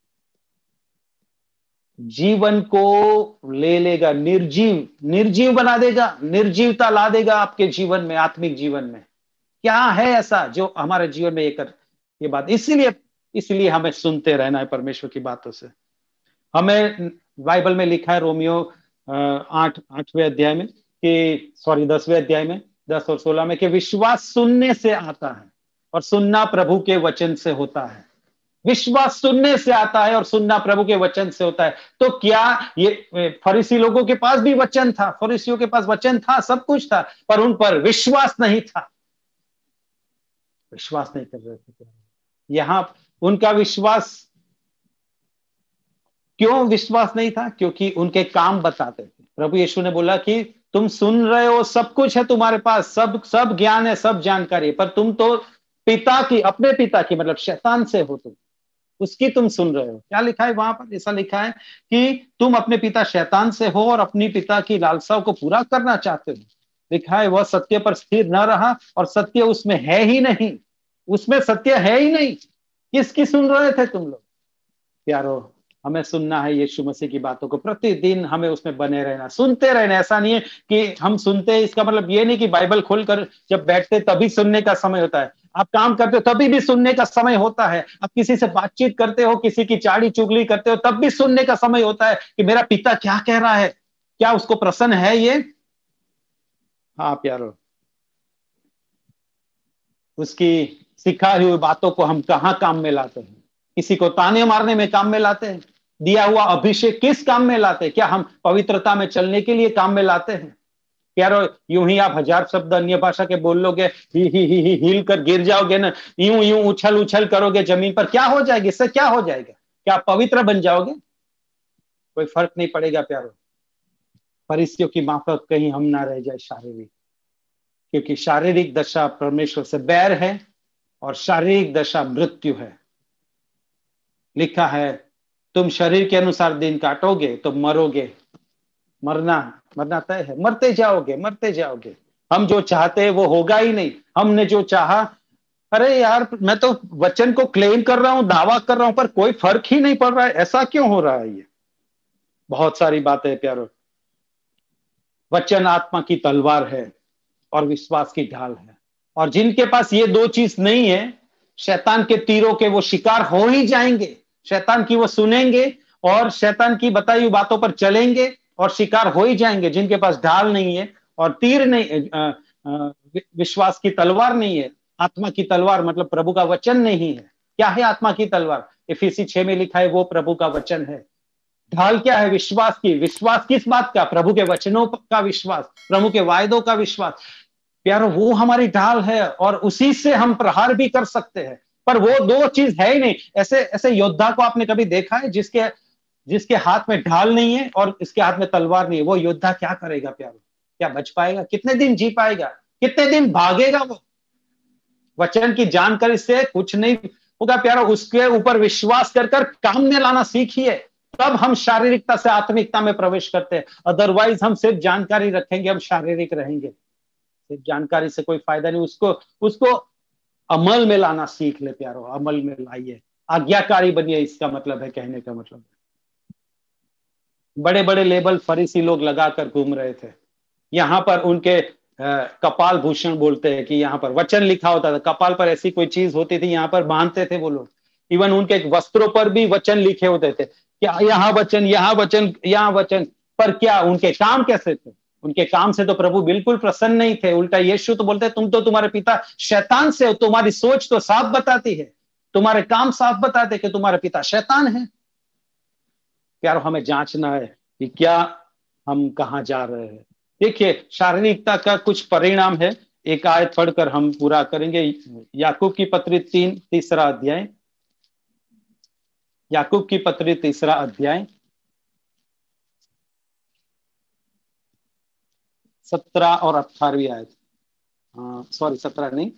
जीवन को ले लेगा, निर्जीव निर्जीव बना देगा, निर्जीवता ला देगा आपके जीवन में, आत्मिक जीवन में। क्या है ऐसा जो हमारे जीवन में ये कर ये बात? इसीलिए इसलिए हमें सुनते रहना है परमेश्वर की बातों से। हमें बाइबल में लिखा है रोमियो आठ आठवें अध्याय में कि सॉरी दसवें अध्याय में दस और सोलह में कि विश्वास सुनने से आता है और सुनना प्रभु के वचन से होता है। विश्वास सुनने से आता है और सुनना प्रभु के वचन से होता है। तो क्या ये फरीसी लोगों के पास भी वचन था, फरीसियों के पास वचन था, सब कुछ था, पर उन पर विश्वास नहीं था, विश्वास नहीं कर रहे थे। यहां उनका विश्वास, क्यों विश्वास नहीं था? क्योंकि उनके काम बताते थे। प्रभु यीशु ने बोला कि तुम सुन रहे हो, सब कुछ है तुम्हारे पास, सब सब ज्ञान है, सब जानकारी है, पर तुम तो पिता की, अपने पिता की मतलब शैतान से हो, तुम उसकी तुम सुन रहे हो। क्या लिखा है वहां पर? ऐसा लिखा है कि तुम अपने पिता शैतान से हो और अपनी पिता की लालसाओं को पूरा करना चाहते हो। लिखा है वह सत्य पर स्थिर न रहा और सत्य उसमें है ही नहीं, उसमें सत्य है ही नहीं। किसकी सुन रहे थे तुम लोग? प्यारो, हमें सुनना है यीशु मसीह की बातों को, प्रतिदिन हमें उसमें बने रहना, सुनते रहना। ऐसा नहीं है कि हम सुनते हैं, इसका मतलब ये नहीं कि बाइबल खोलकर जब बैठते तभी सुनने का समय होता है। आप काम करते हो तभी भी सुनने का समय होता है। आप किसी से बातचीत करते हो, किसी की चाड़ी चुगली करते हो, तब भी सुनने का समय होता है कि मेरा पिता क्या कह रहा है, क्या उसको प्रसन्न है ये। हाँ प्यारो, उसकी सिखाई हुई बातों को हम कहाँ काम में लाते हैं? किसी को ताने मारने में काम में लाते हैं? दिया हुआ अभिषेक किस काम में लाते हैं? क्या हम पवित्रता में चलने के लिए काम में लाते हैं? यारो, यूं ही आप हजार शब्द अन्य भाषा के बोल लोगे, ही ही ही ही हिल कर गिर जाओगे ना, यूं यूं उछल उछल करोगे जमीन पर, क्या हो जाएगी? इससे क्या हो जाएगा? क्या आप पवित्र बन जाओगे? कोई फर्क नहीं पड़ेगा प्यारो। फरिसियों की माफक कहीं हम ना रह जाए शारीरिक, क्योंकि शारीरिक दशा परमेश्वर से बैर है और शारीरिक दशा मृत्यु है। लिखा है, तुम शरीर के अनुसार दिन काटोगे तो मरोगे। मरना मरना तय है, मरते जाओगे मरते जाओगे। हम जो चाहते हैं वो होगा ही नहीं। हमने जो चाहा, अरे यार मैं तो वचन को क्लेम कर रहा हूं, दावा कर रहा हूं, पर कोई फर्क ही नहीं पड़ रहा है। ऐसा क्यों हो रहा है? ये बहुत सारी बातें है प्यारो। वचन आत्मा की तलवार है और विश्वास की ढाल है, और जिनके पास ये दो चीज नहीं है, शैतान के तीरों के वो शिकार हो ही जाएंगे। शैतान की वो सुनेंगे और शैतान की बताई हुई बातों पर चलेंगे और शिकार हो ही जाएंगे। जिनके पास ढाल नहीं है और तीर नहीं, आ, आ, विश्वास की तलवार नहीं है, आत्मा की तलवार मतलब प्रभु का वचन नहीं है। क्या है आत्मा की तलवार? इफिसी छह में लिखा है वो प्रभु का वचन है। ढाल क्या है? विश्वास की। विश्वास किस बात का? प्रभु के वचनों का विश्वास, प्रभु के वायदों का विश्वास। प्यारो, वो हमारी ढाल है और उसी से हम प्रहार भी कर सकते हैं। पर वो दो चीज है ही नहीं। ऐसे ऐसे योद्धा को आपने कभी देखा है जिसके जिसके हाथ में ढाल नहीं है और इसके हाथ में तलवार नहीं है? वो योद्धा क्या करेगा प्यारो? क्या बच पाएगा? कितने दिन जी पाएगा? कितने दिन भागेगा वो? वचन की जानकारी से कुछ नहीं होगा प्यारो। उसके ऊपर विश्वास कर कर काम में लाना सीखिए, तब हम शारीरिकता से आत्मिकता में प्रवेश करते हैं। अदरवाइज हम सिर्फ जानकारी रखेंगे, हम शारीरिक रहेंगे। सिर्फ जानकारी से कोई फायदा नहीं। उसको उसको अमल में लाना सीख ले प्यारो, अमल में लाइए, आज्ञाकारी बनिए। इसका मतलब है, कहने का मतलब है। बड़े बड़े लेबल फरीसी लोग लगाकर घूम रहे थे। यहाँ पर उनके आ, कपाल भूषण बोलते हैं कि यहाँ पर वचन लिखा होता था, कपाल पर ऐसी कोई चीज होती थी, यहाँ पर बांधते थे वो लोग। इवन उनके वस्त्रों पर भी वचन लिखे होते थे, क्या यहाँ वचन, यहाँ वचन, यहाँ वचन। पर क्या उनके काम कैसे थे? उनके काम से तो प्रभु बिल्कुल प्रसन्न नहीं थे। उल्टा यीशु तो बोलते, तुम तो तुम्हारे पिता शैतान से हो। तुम्हारी सोच तो साफ बताती है, तुम्हारे काम साफ बताते कि तुम्हारे पिता शैतान है। प्यारो, हमें जांचना है कि क्या हम कहाँ जा रहे हैं। देखिए, शारीरिकता का कुछ परिणाम है। एक आयत पढ़कर हम पूरा करेंगे। याकूब की पत्री तीन तीसरा अध्याय, याकूब की पत्री तीसरा अध्याय सत्रह और अठारहवीं आयत। सॉरी, सत्रह नहीं,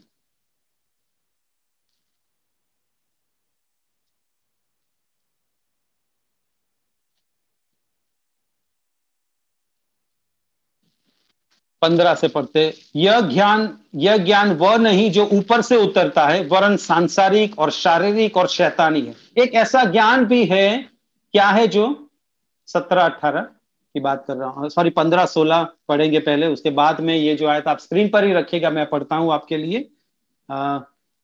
पंद्रह से पढ़ते। यह ज्ञान यह ज्ञान वह नहीं जो ऊपर से उतरता है, वरन सांसारिक और शारीरिक और शैतानी है। एक ऐसा ज्ञान भी है, क्या है? जो सत्रह अठारह की बात कर रहा हूँ, सॉरी पंद्रह सोलह पढ़ेंगे पहले, उसके बाद में ये जो आयत आप स्क्रीन पर ही रखिएगा, मैं पढ़ता हूं आपके लिए। आ,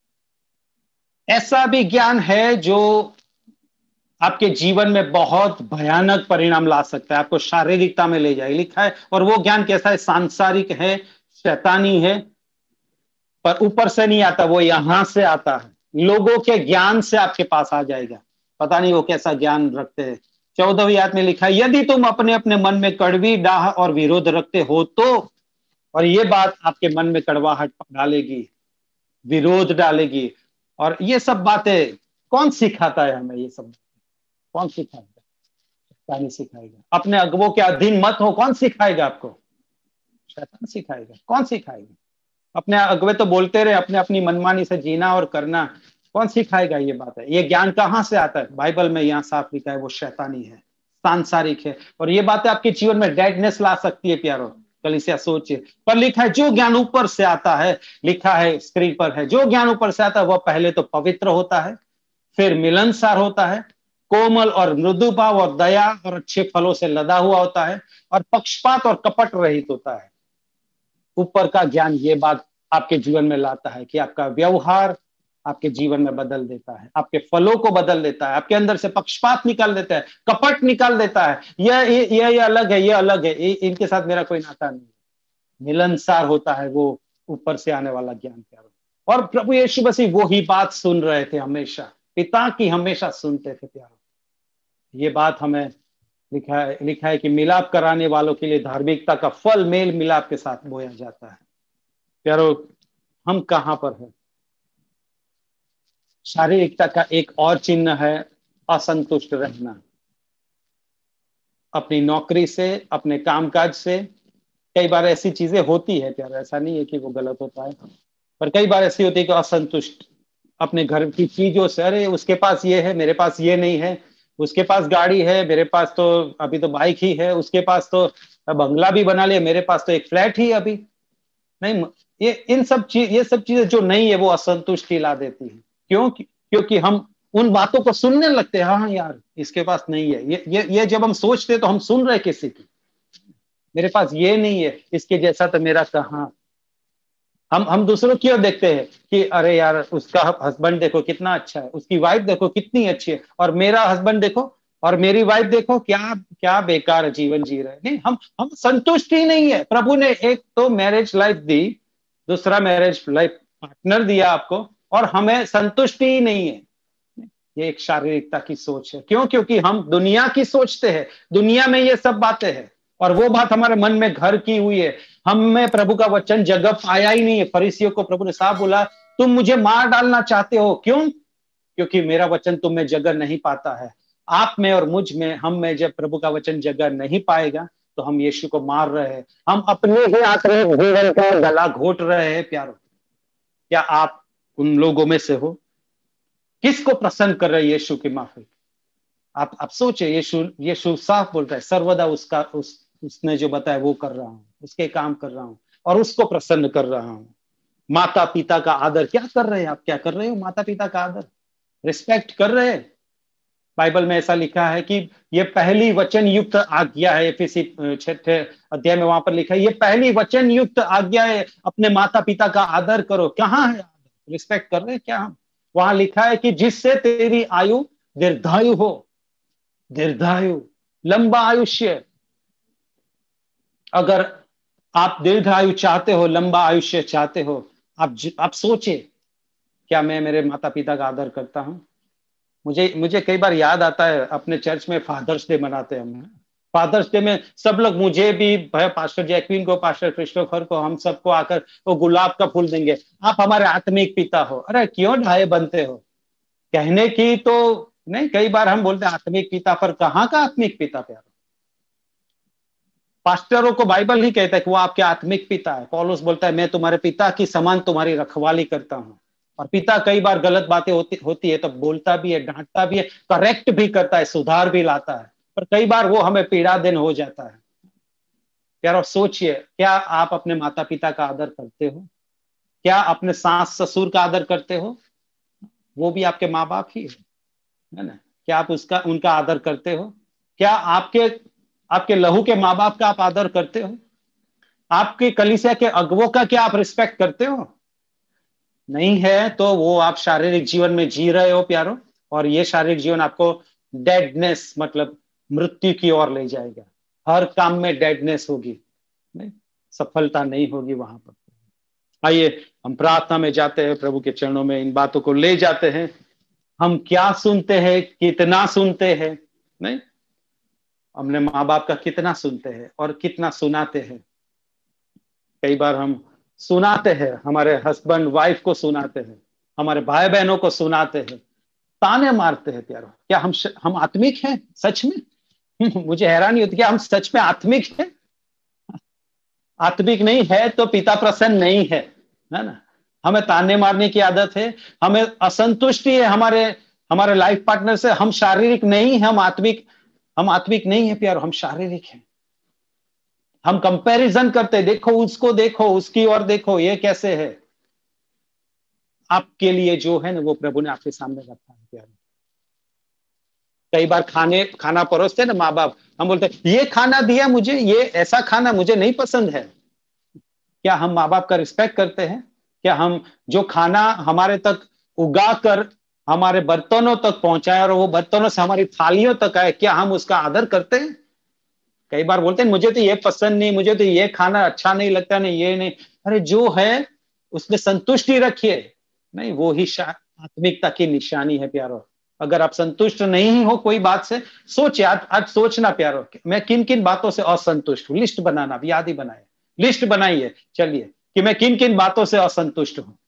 ऐसा भी ज्ञान है जो आपके जीवन में बहुत भयानक परिणाम ला सकता है, आपको शारीरिकता में ले जाए। लिखा है, और वो ज्ञान कैसा है? सांसारिक है, शैतानी है, पर ऊपर से नहीं आता, वो यहां से आता है। लोगों के ज्ञान से आपके पास आ जाएगा। पता नहीं वो कैसा ज्ञान रखते हैं। चौदहवीं आयत में लिखा है, यदि तुम अपने अपने मन में कड़वी डाह और विरोध रखते हो तो, और ये बात आपके मन में कड़वाहट डालेगी, विरोध डालेगी। और ये सब बातें कौन सिखाता है हमें? ये सब कौन सिखाएगा? शैतान सिखाएगा। अपने अगुवों के अधीन मत हो, कौन सिखाएगा आपको? शैतान सिखाएगा। कौन सिखाएगा? अपने अगुवे तो बोलते रहे अपने अपनी मनमानी से जीना और करना, कौन सिखाएगा ये बात है? ये ज्ञान कहाँ से आता है? बाइबल में यहाँ साफ लिखा है, वो शैतानी है, सांसारिक है। और ये बातें आपके जीवन में डेडनेस ला सकती है प्यारो। कलीसिया सोचिए, पर लिखा है जो ज्ञान ऊपर से आता है, लिखा है स्क्रीन पर है, जो ज्ञान ऊपर से आता है वह पहले तो पवित्र होता है, फिर मिलनसार होता है, कोमल और मृदु भाव और दया और अच्छे फलों से लदा हुआ होता है और पक्षपात और कपट रहित होता है। ऊपर का ज्ञान ये बात आपके जीवन में लाता है कि आपका व्यवहार आपके जीवन में बदल देता है, आपके फलों को बदल देता है, आपके अंदर से पक्षपात निकाल देता है, कपट निकाल देता है। यह ये ये, ये अलग है, ये अलग है, ये, इनके साथ मेरा कोई नाता नहीं है। मिलनसार होता है वो ऊपर से आने वाला ज्ञान प्यारो। और प्रभु यीशु मसीह वो ही बात सुन रहे थे हमेशा, पिता की हमेशा सुनते थे प्यारो। ये बात हमें लिखा है लिखा है कि मिलाप कराने वालों के लिए धार्मिकता का फल मेल मिलाप के साथ बोया जाता है। प्यारो, हम कहां पर है? शारीरिकता का एक और चिन्ह है असंतुष्ट रहना, अपनी नौकरी से, अपने कामकाज से। कई बार ऐसी चीजें होती है प्यारो, ऐसा नहीं है कि वो गलत होता है, पर कई बार ऐसी होती है कि असंतुष्ट अपने घर की चीजों से। अरे उसके पास ये है, मेरे पास ये नहीं है, उसके पास गाड़ी है, मेरे पास तो अभी तो बाइक ही है, उसके पास तो बंगला भी बना लिया, मेरे पास तो एक फ्लैट ही अभी नहीं। ये इन सब चीज ये सब चीजें जो नहीं है वो असंतुष्टि ला देती है। क्यों? क्योंकि हम उन बातों को सुनने लगते हैं। हाँ यार, इसके पास नहीं है, ये ये ये जब हम सोचते हैं तो हम सुन रहे किसी की, मेरे पास ये नहीं है, इसके जैसा तो मेरा कहाँ। हम हम दूसरों की ओर देखते हैं कि अरे यार उसका हस्बैंड देखो कितना अच्छा है, उसकी वाइफ देखो कितनी अच्छी है, और मेरा हस्बैंड देखो और मेरी वाइफ देखो क्या क्या बेकार जीवन जी रहे हैं। नहीं, हम हम संतुष्ट ही नहीं है। प्रभु ने एक तो मैरिज लाइफ दी, दूसरा मैरिज लाइफ पार्टनर दिया आपको, और हमें संतुष्टि ही नहीं है। ये एक शारीरिकता की सोच है। क्यों? क्योंकि हम दुनिया की सोचते हैं, दुनिया में ये सब बातें हैं, और वो बात हमारे मन में घर की हुई है। हम में प्रभु का वचन जगह पाया ही नहीं है। फरीसियों को प्रभु ने साफ बोला, तुम मुझे मार डालना चाहते हो, क्यों? क्योंकि मेरा वचन तुम में जगह नहीं पाता है। आप में और मुझ में, हम में जब प्रभु का वचन जगह नहीं पाएगा तो हम यीशु को मार रहे हैं, हम अपने ही आत्मिक जीवन का गला घोट रहे हैं प्यारो। क्या आप उन लोगों में से हो? किसको प्रसन्न कर रहे हैं यीशु की माफी? आप आप सोचे, यीशु यीशु साफ बोल रहा है, सर्वदा उसका उस उसने जो बताया वो कर रहा हूं, उसके काम कर रहा हूं और उसको प्रसन्न कर रहा हूं। माता पिता का आदर क्या कर रहे हैं आप? क्या कर रहे हो? माता पिता का आदर, रिस्पेक्ट कर रहे हैं? बाइबल में ऐसा लिखा है कि ये पहली वचन युक्त आज्ञा है। एफएसी छठे अध्याय में वहां पर लिखा है, ये पहली वचन युक्त आज्ञा है, अपने माता पिता का आदर करो। कहाँ है आदर? रिस्पेक्ट कर रहे हैं क्या हम? वहां लिखा है कि जिससे तेरी आयु दीर्घायु हो, दीर्घायु, लंबा आयुष्य। अगर आप दीर्घायु चाहते हो, लंबा आयुष्य चाहते हो, आप आप सोचे, क्या मैं मेरे माता पिता का आदर करता हूं? मुझे मुझे कई बार याद आता है, अपने चर्च में फादर्स डे मनाते हैं हम। फादर्स डे में सब लोग, मुझे भी, पास्टर जैकविन को, पास्टर क्रिस्टोफर को, हम सबको आकर वो गुलाब का फूल देंगे, आप हमारे आत्मिक पिता हो। अरे क्यों ढाए बनते हो? कहने की तो नहीं, कई बार हम बोलते हैं आत्मिक पिता, पर कहाँ का आत्मिक पिता प्यारो? पास्टरों को बाइबल ही कहता है कि वो आपके आत्मिक पिता है। पौलुस बोलता है, मैं तुम्हारे पिता की समान तुम्हारी रखवाली करता हूं। और पिता कई बार गलत बातें होती होती है तो बोलता भी है, डांटता भी है, करेक्ट भी करता है, सुधार भी लाता है, पर कई बार वो हमें पीड़ा दिन हो जाता है। यार सोचिए, क्या आप अपने माता पिता का आदर करते हो? क्या अपने सास ससुर का आदर करते हो? वो भी आपके माँ बाप ही है ना? क्या आप उसका उनका आदर करते हो? क्या आपके आपके लहू के माँ बाप का आप आदर करते हो? आपके कलीसिया के अगुवों का क्या आप रिस्पेक्ट करते हो? नहीं है तो वो आप शारीरिक जीवन में जी रहे हो प्यारो, और ये शारीरिक जीवन आपको डेडनेस, मतलब मृत्यु की ओर ले जाएगा। हर काम में डेडनेस होगी, नहीं, सफलता नहीं होगी वहां पर। आइए हम प्रार्थना में जाते हैं, प्रभु के चरणों में इन बातों को ले जाते हैं। हम क्या सुनते हैं, कितना सुनते हैं? नहीं, हमने माँ बाप का कितना सुनते हैं और कितना सुनाते हैं? कई बार हम सुनाते हैं, हमारे हस्बैंड वाइफ को सुनाते हैं, हमारे भाई बहनों को सुनाते हैं, ताने मारते हैं प्यारो। क्या हम हम आत्मिक हैं सच में? मुझे हैरानी होती है, क्या हम सच में आत्मिक हैं? आत्मिक नहीं है तो पिता प्रसन्न नहीं है, है ना? हमें ताने मारने की आदत है, हमें असंतुष्टि है हमारे हमारे लाइफ पार्टनर से। हम शारीरिक नहीं, हम आत्मिक हम आत्मिक नहीं है प्यारो, हम शारीरिक हैं। हम कंपैरिजन करते, देखो उसको, देखो उसकी और देखो ये कैसे है। आपके लिए जो है ना वो प्रभु ने आपके सामने रखा है प्यारो। कई बार खाने खाना परोसते ना माँ बाप, हम बोलते हैं ये खाना दिया मुझे, ये ऐसा खाना मुझे नहीं पसंद है। क्या हम माँ बाप का रिस्पेक्ट करते हैं? क्या हम जो खाना हमारे तक उगा कर हमारे बर्तनों तक पहुंचाए और वो बर्तनों से हमारी थालियों तक आए, क्या हम उसका आदर करते हैं? कई बार बोलते हैं मुझे तो ये पसंद नहीं, मुझे तो ये खाना अच्छा नहीं लगता, नहीं ये नहीं। अरे जो है उसमें संतुष्टि रखिए। नहीं, वो ही आत्मिकता की निशानी है प्यारो। अगर आप संतुष्ट नहीं हो कोई बात से, सोचिए आज, आज सोचना प्यारो, मैं किन किन बातों से असंतुष्ट हूं। लिस्ट बनाना, याद ही बनाए, लिस्ट बनाइए चलिए कि मैं किन किन बातों से असंतुष्ट हूं।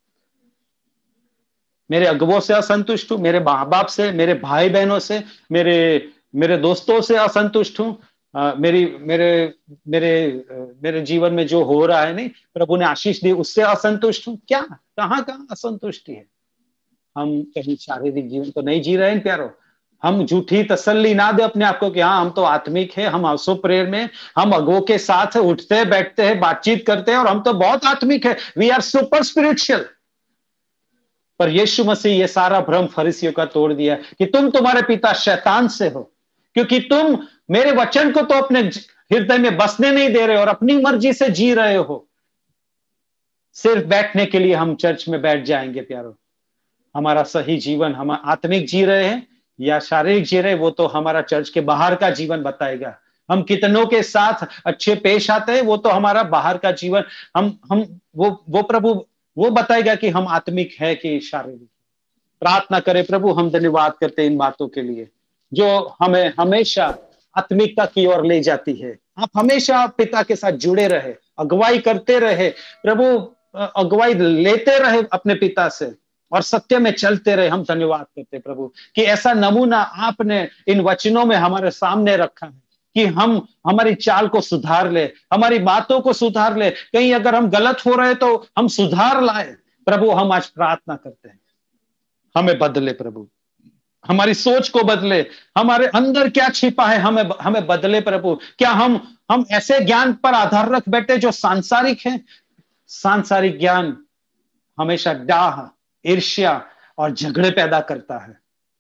मेरे अगुवों से असंतुष्ट हूं, मेरे माँ बाप से, मेरे भाई बहनों से, मेरे मेरे दोस्तों से असंतुष्ट हूं। आ, मेरी मेरे मेरे मेरे जीवन में जो हो रहा है, नहीं प्रभु ने आशीष दी, उससे असंतुष्ट हूं। क्या कहां कहां असंतुष्टि है? हम कहीं शारीरिक जीवन तो नहीं जी रहे हैं प्यारो। हम झूठी तसल्ली ना दे अपने आप को कि हाँ हम तो आत्मिक है, हम अवसो प्रेयर में, हम अगुवों के साथ उठते हैं, बैठते हैं, बातचीत करते हैं और हम तो बहुत आत्मिक है, वी आर सुपर स्पिरिचुअल। पर यीशु मसीह ये सारा भ्रम फरीसियों का तोड़ दिया कि तुम तुम्हारे पिता शैतान से हो, क्योंकि तुम मेरे वचन को तो अपने हृदय में बसने नहीं दे रहे हो और अपनी मर्जी से जी रहे हो। सिर्फ बैठने के लिए हम चर्च में बैठ जाएंगे प्यारो। हमारा सही जीवन हम आत्मिक जी रहे हैं या शारीरिक जी रहे हैं, वो तो हमारा चर्च के बाहर का जीवन बताएगा। हम कितनों के साथ अच्छे पेश आते हैं, वो तो हमारा बाहर का जीवन हम हम वो वो प्रभु वो बताएगा कि हम आत्मिक है कि शारीरिक। प्रार्थना करें प्रभु, हम धन्यवाद करते हैं इन बातों के लिए जो हमें हमेशा आत्मिकता की ओर ले जाती है। आप हमेशा पिता के साथ जुड़े रहे, अगुवाई करते रहे प्रभु, अगुवाई लेते रहे अपने पिता से और सत्य में चलते रहे। हम धन्यवाद करते हैं प्रभु कि ऐसा नमूना आपने इन वचनों में हमारे सामने रखा है कि हम हमारी चाल को सुधार ले, हमारी बातों को सुधार ले। कहीं अगर हम गलत हो रहे तो हम सुधार लाए प्रभु। हम आज प्रार्थना करते हैं, हमें बदले प्रभु, हमारी सोच को बदले, हमारे अंदर क्या छिपा है हमें हमें बदले प्रभु। क्या हम हम ऐसे ज्ञान पर आधार रख बैठे जो सांसारिक है? सांसारिक ज्ञान हमेशा डाह, ईर्ष्या और झगड़े पैदा करता है,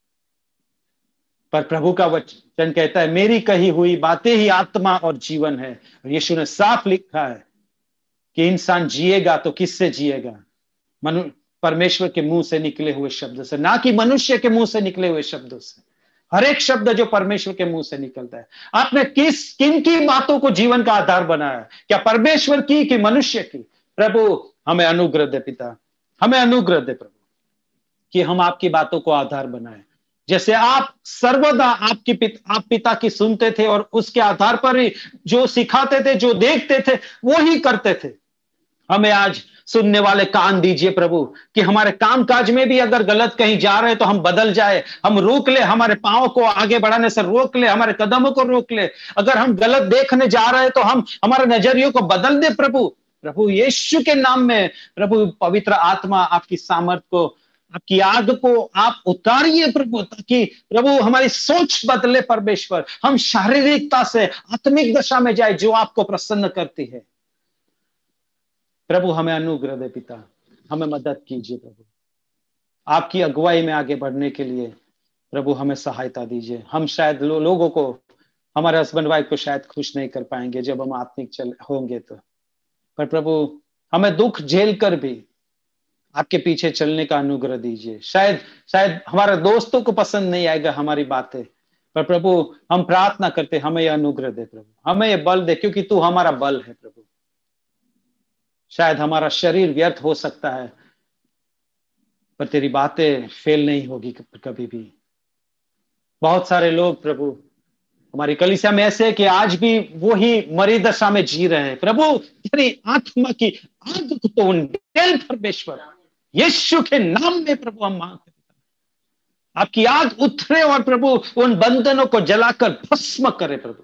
पर प्रभु का वचन कहता है मेरी कही हुई बातें ही आत्मा और जीवन है। यीशु ने साफ लिखा है कि इंसान जिएगा तो किससे जिएगा? मनु परमेश्वर के मुंह से निकले हुए शब्द से, ना कि मनुष्य के मुंह से निकले हुए शब्दों से। हर एक शब्द जो परमेश्वर के मुंह से निकलता है, आपने किस किन की बातों को जीवन का आधार बनाया? क्या परमेश्वर की कि मनुष्य की? प्रभु हमें अनुग्रह दे पिता, हमें अनुग्रह दे प्रभु कि हम आपकी बातों को आधार बनाए। जैसे आप सर्वदा आपकी पिता, आप पिता की सुनते थे और उसके आधार पर ही जो सिखाते थे, जो देखते थे, वो ही करते थे। हमें आज सुनने वाले कान दीजिए प्रभु कि हमारे काम काज में भी अगर गलत कहीं जा रहे तो हम बदल जाए, हम रोक ले, हमारे पांव को आगे बढ़ाने से रोक ले, हमारे कदमों को रोक ले। अगर हम गलत देखने जा रहे हैं तो हम हमारे नजरियों को बदल दे प्रभु। प्रभु यीशु के नाम में प्रभु पवित्र आत्मा आपकी सामर्थ को, आपकी आग को आप उतारिए प्रभु, ताकि प्रभु हमारी सोच बदले परमेश्वर, हम शारीरिकता से आत्मिक दशा में जाए जो आपको प्रसन्न करती है। प्रभु हमें अनुग्रह दे पिता, हमें मदद कीजिए प्रभु, आपकी अगुवाई में आगे बढ़ने के लिए प्रभु हमें सहायता दीजिए। हम शायद लो, लोगों को, हमारे हस्बैंड वाइफ को शायद खुश नहीं कर पाएंगे जब हम आत्मिक चल होंगे तो, पर प्रभु हमें दुख झेल कर भी आपके पीछे चलने का अनुग्रह दीजिए। शायद शायद हमारे दोस्तों को पसंद नहीं आएगा हमारी बातें, पर प्रभु हम प्रार्थना करते हमें यह अनुग्रह दे प्रभु, हमें यह बल दे, क्योंकि तू हमारा बल है प्रभु। शायद हमारा शरीर व्यर्थ हो सकता है, पर तेरी बातें फेल नहीं होगी कभी भी। बहुत सारे लोग प्रभु हमारी कलीसिया में ऐसे कि आज भी वो ही मरी दशा में जी रहे हैं। प्रभु तेरी आत्मा की आग को तो उंडेल परमेश्वर, यीशु के नाम में प्रभु हम मांगते हैं, आपकी आग उतरे और प्रभु उन बंधनों को जलाकर भस्म करे प्रभु।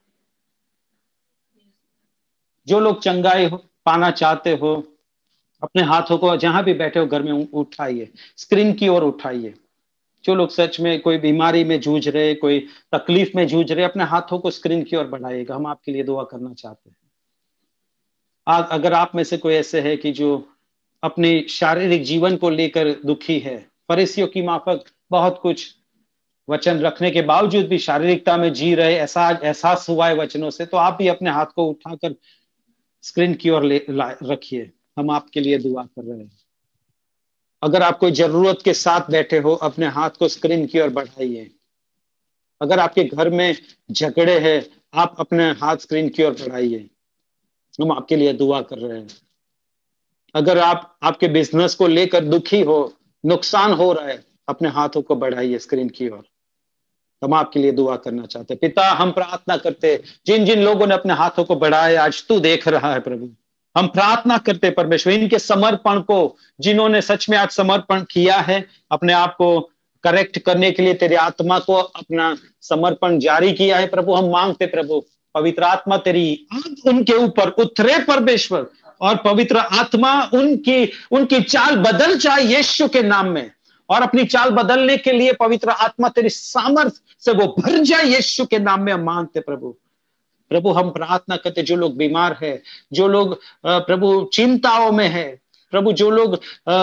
जो लोग चंगाई हो पाना चाहते हो, अपने हाथों को जहां भी बैठे हो घर में उठाइए, स्क्रीन की ओर उठाइए। जो लोग सच में कोई बीमारी में जूझ रहे, कोई तकलीफ में जूझ रहे, अपने हाथों को स्क्रीन की ओर बढ़ाइएगा, हम आपके लिए दुआ करना चाहते हैं। आ, अगर आप में से कोई ऐसे है कि जो अपने शारीरिक जीवन को लेकर दुखी है, फरीसियों की माफक बहुत कुछ वचन रखने के बावजूद भी शारीरिकता में जी रहे, ऐसा एहसास हुआ है वचनों से, तो आप भी अपने हाथ को उठाकर स्क्रीन की ओर ले रखिए। हम आपके लिए दुआ कर रहे हैं। अगर आप कोई जरूरत के साथ बैठे हो, अपने हाथ को स्क्रीन की ओर बढ़ाइए। अगर आपके घर में झगड़े हैं, आप अपने हाथ स्क्रीन की ओर बढ़ाइए। हम आपके लिए दुआ कर रहे हैं। अगर आप आपके बिजनेस को लेकर दुखी हो, नुकसान हो रहा है, अपने हाथों को बढ़ाइए स्क्रीन की ओर। हम आपके लिए दुआ करना चाहते हैं। पिता, हम प्रार्थना करते हैं, जिन जिन लोगों ने अपने हाथों को बढ़ाया, आज तू देख रहा है प्रभु। हम प्रार्थना करते हैं परमेश्वर, इनके समर्पण को, जिन्होंने सच में आज समर्पण किया है, अपने आप को करेक्ट करने के लिए तेरी आत्मा को अपना समर्पण जारी किया है प्रभु। हम मांगते प्रभु, पवित्र आत्मा तेरी आग उनके ऊपर उतरे परमेश्वर, और पवित्र आत्मा उनकी उनकी चाल बदल जाए यीशु के नाम में। और अपनी चाल बदलने के लिए पवित्र आत्मा तेरी सामर्थ से वो भर जाए यीशु के नाम में हम मांगते प्रभु। प्रभु हम प्रार्थना करते, जो लोग बीमार है, जो लोग प्रभु चिंताओं में है प्रभु, जो लोग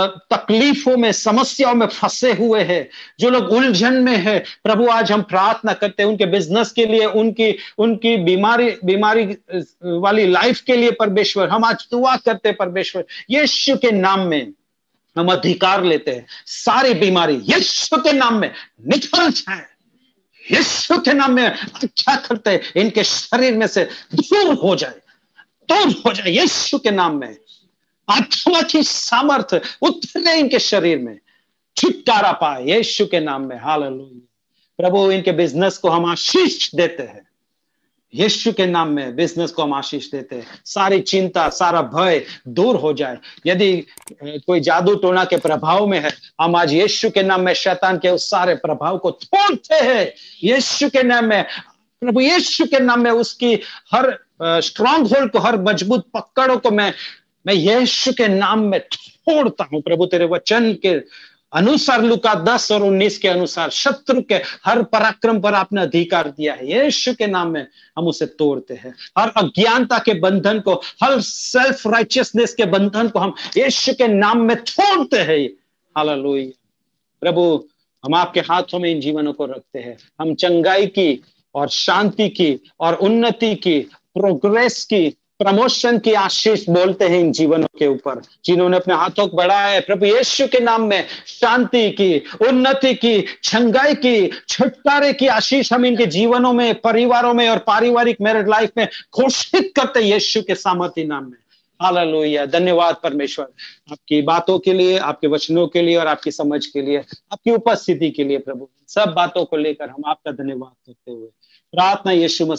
तकलीफों में, समस्याओं में फंसे हुए हैं, जो लोग उलझन में है प्रभु, आज हम प्रार्थना करते हैं उनके बिजनेस के लिए, उनकी उनकी बीमारी बीमारी वाली लाइफ के लिए परमेश्वर। हम आज दुआ करते परमेश्वर, यीशु के नाम में हम अधिकार लेते हैं, सारी बीमारी यीशु के नाम में निकल जाए। यीशु के नाम में अच्छा करते हैं, इनके शरीर में से दूर हो जाए, दूर हो जाए यीशु के नाम में। आत्मा की सामर्थ्य उतरे इनके शरीर में, छुटकारा पाए यीशु के नाम में। हालेलुया प्रभु, इनके बिजनेस को हम आशीष देते हैं, यीशु के नाम में बिजनेस को हम आशीष देते हैं। सारी चिंता, सारा भय दूर हो जाए। यदि कोई जादू टोना के प्रभाव में है, हम आज यीशु के नाम में शैतान के उस सारे प्रभाव को तोड़ते हैं यीशु के नाम में प्रभु। यीशु के नाम में उसकी हर स्ट्रांग होल्ड को, हर मजबूत पकड़ों को मैं मैं यीशु के नाम में तोड़ता हूं प्रभु। तेरे वचन के अनुसार, लूका दस और उन्नीस के अनुसार, शत्रु के हर पराक्रम पर आपने अधिकार दिया है, यीशु के नाम में हम उसे तोड़ते हैं। हर अज्ञानता के बंधन को, हर सेल्फ राइचियसनेस के बंधन को हम यीशु के नाम में तोड़ते हैं। हालेलुया प्रभु, हम आपके हाथों में इन जीवनों को रखते हैं। हम चंगाई की और शांति की और उन्नति की, प्रोग्रेस की, प्रमोशन की आशीष बोलते हैं इन जीवनों के ऊपर, जिन्होंने अपने हाथों को बढ़ाया है प्रभु। यीशु के नाम में शांति की, उन्नति की, छंगाई की, छुटकारे की आशीष हम इनके जीवनों में, परिवारों में और पारिवारिक मैरिज लाइफ में घोषित करते हैं यीशु के सामर्थी नाम में। हालेलुया, धन्यवाद परमेश्वर, आपकी बातों के लिए, आपके वचनों के लिए और आपकी समझ के लिए, आपकी उपस्थिति के लिए प्रभु। सब बातों को लेकर हम आपका धन्यवाद करते हुए प्रार्थना यीशु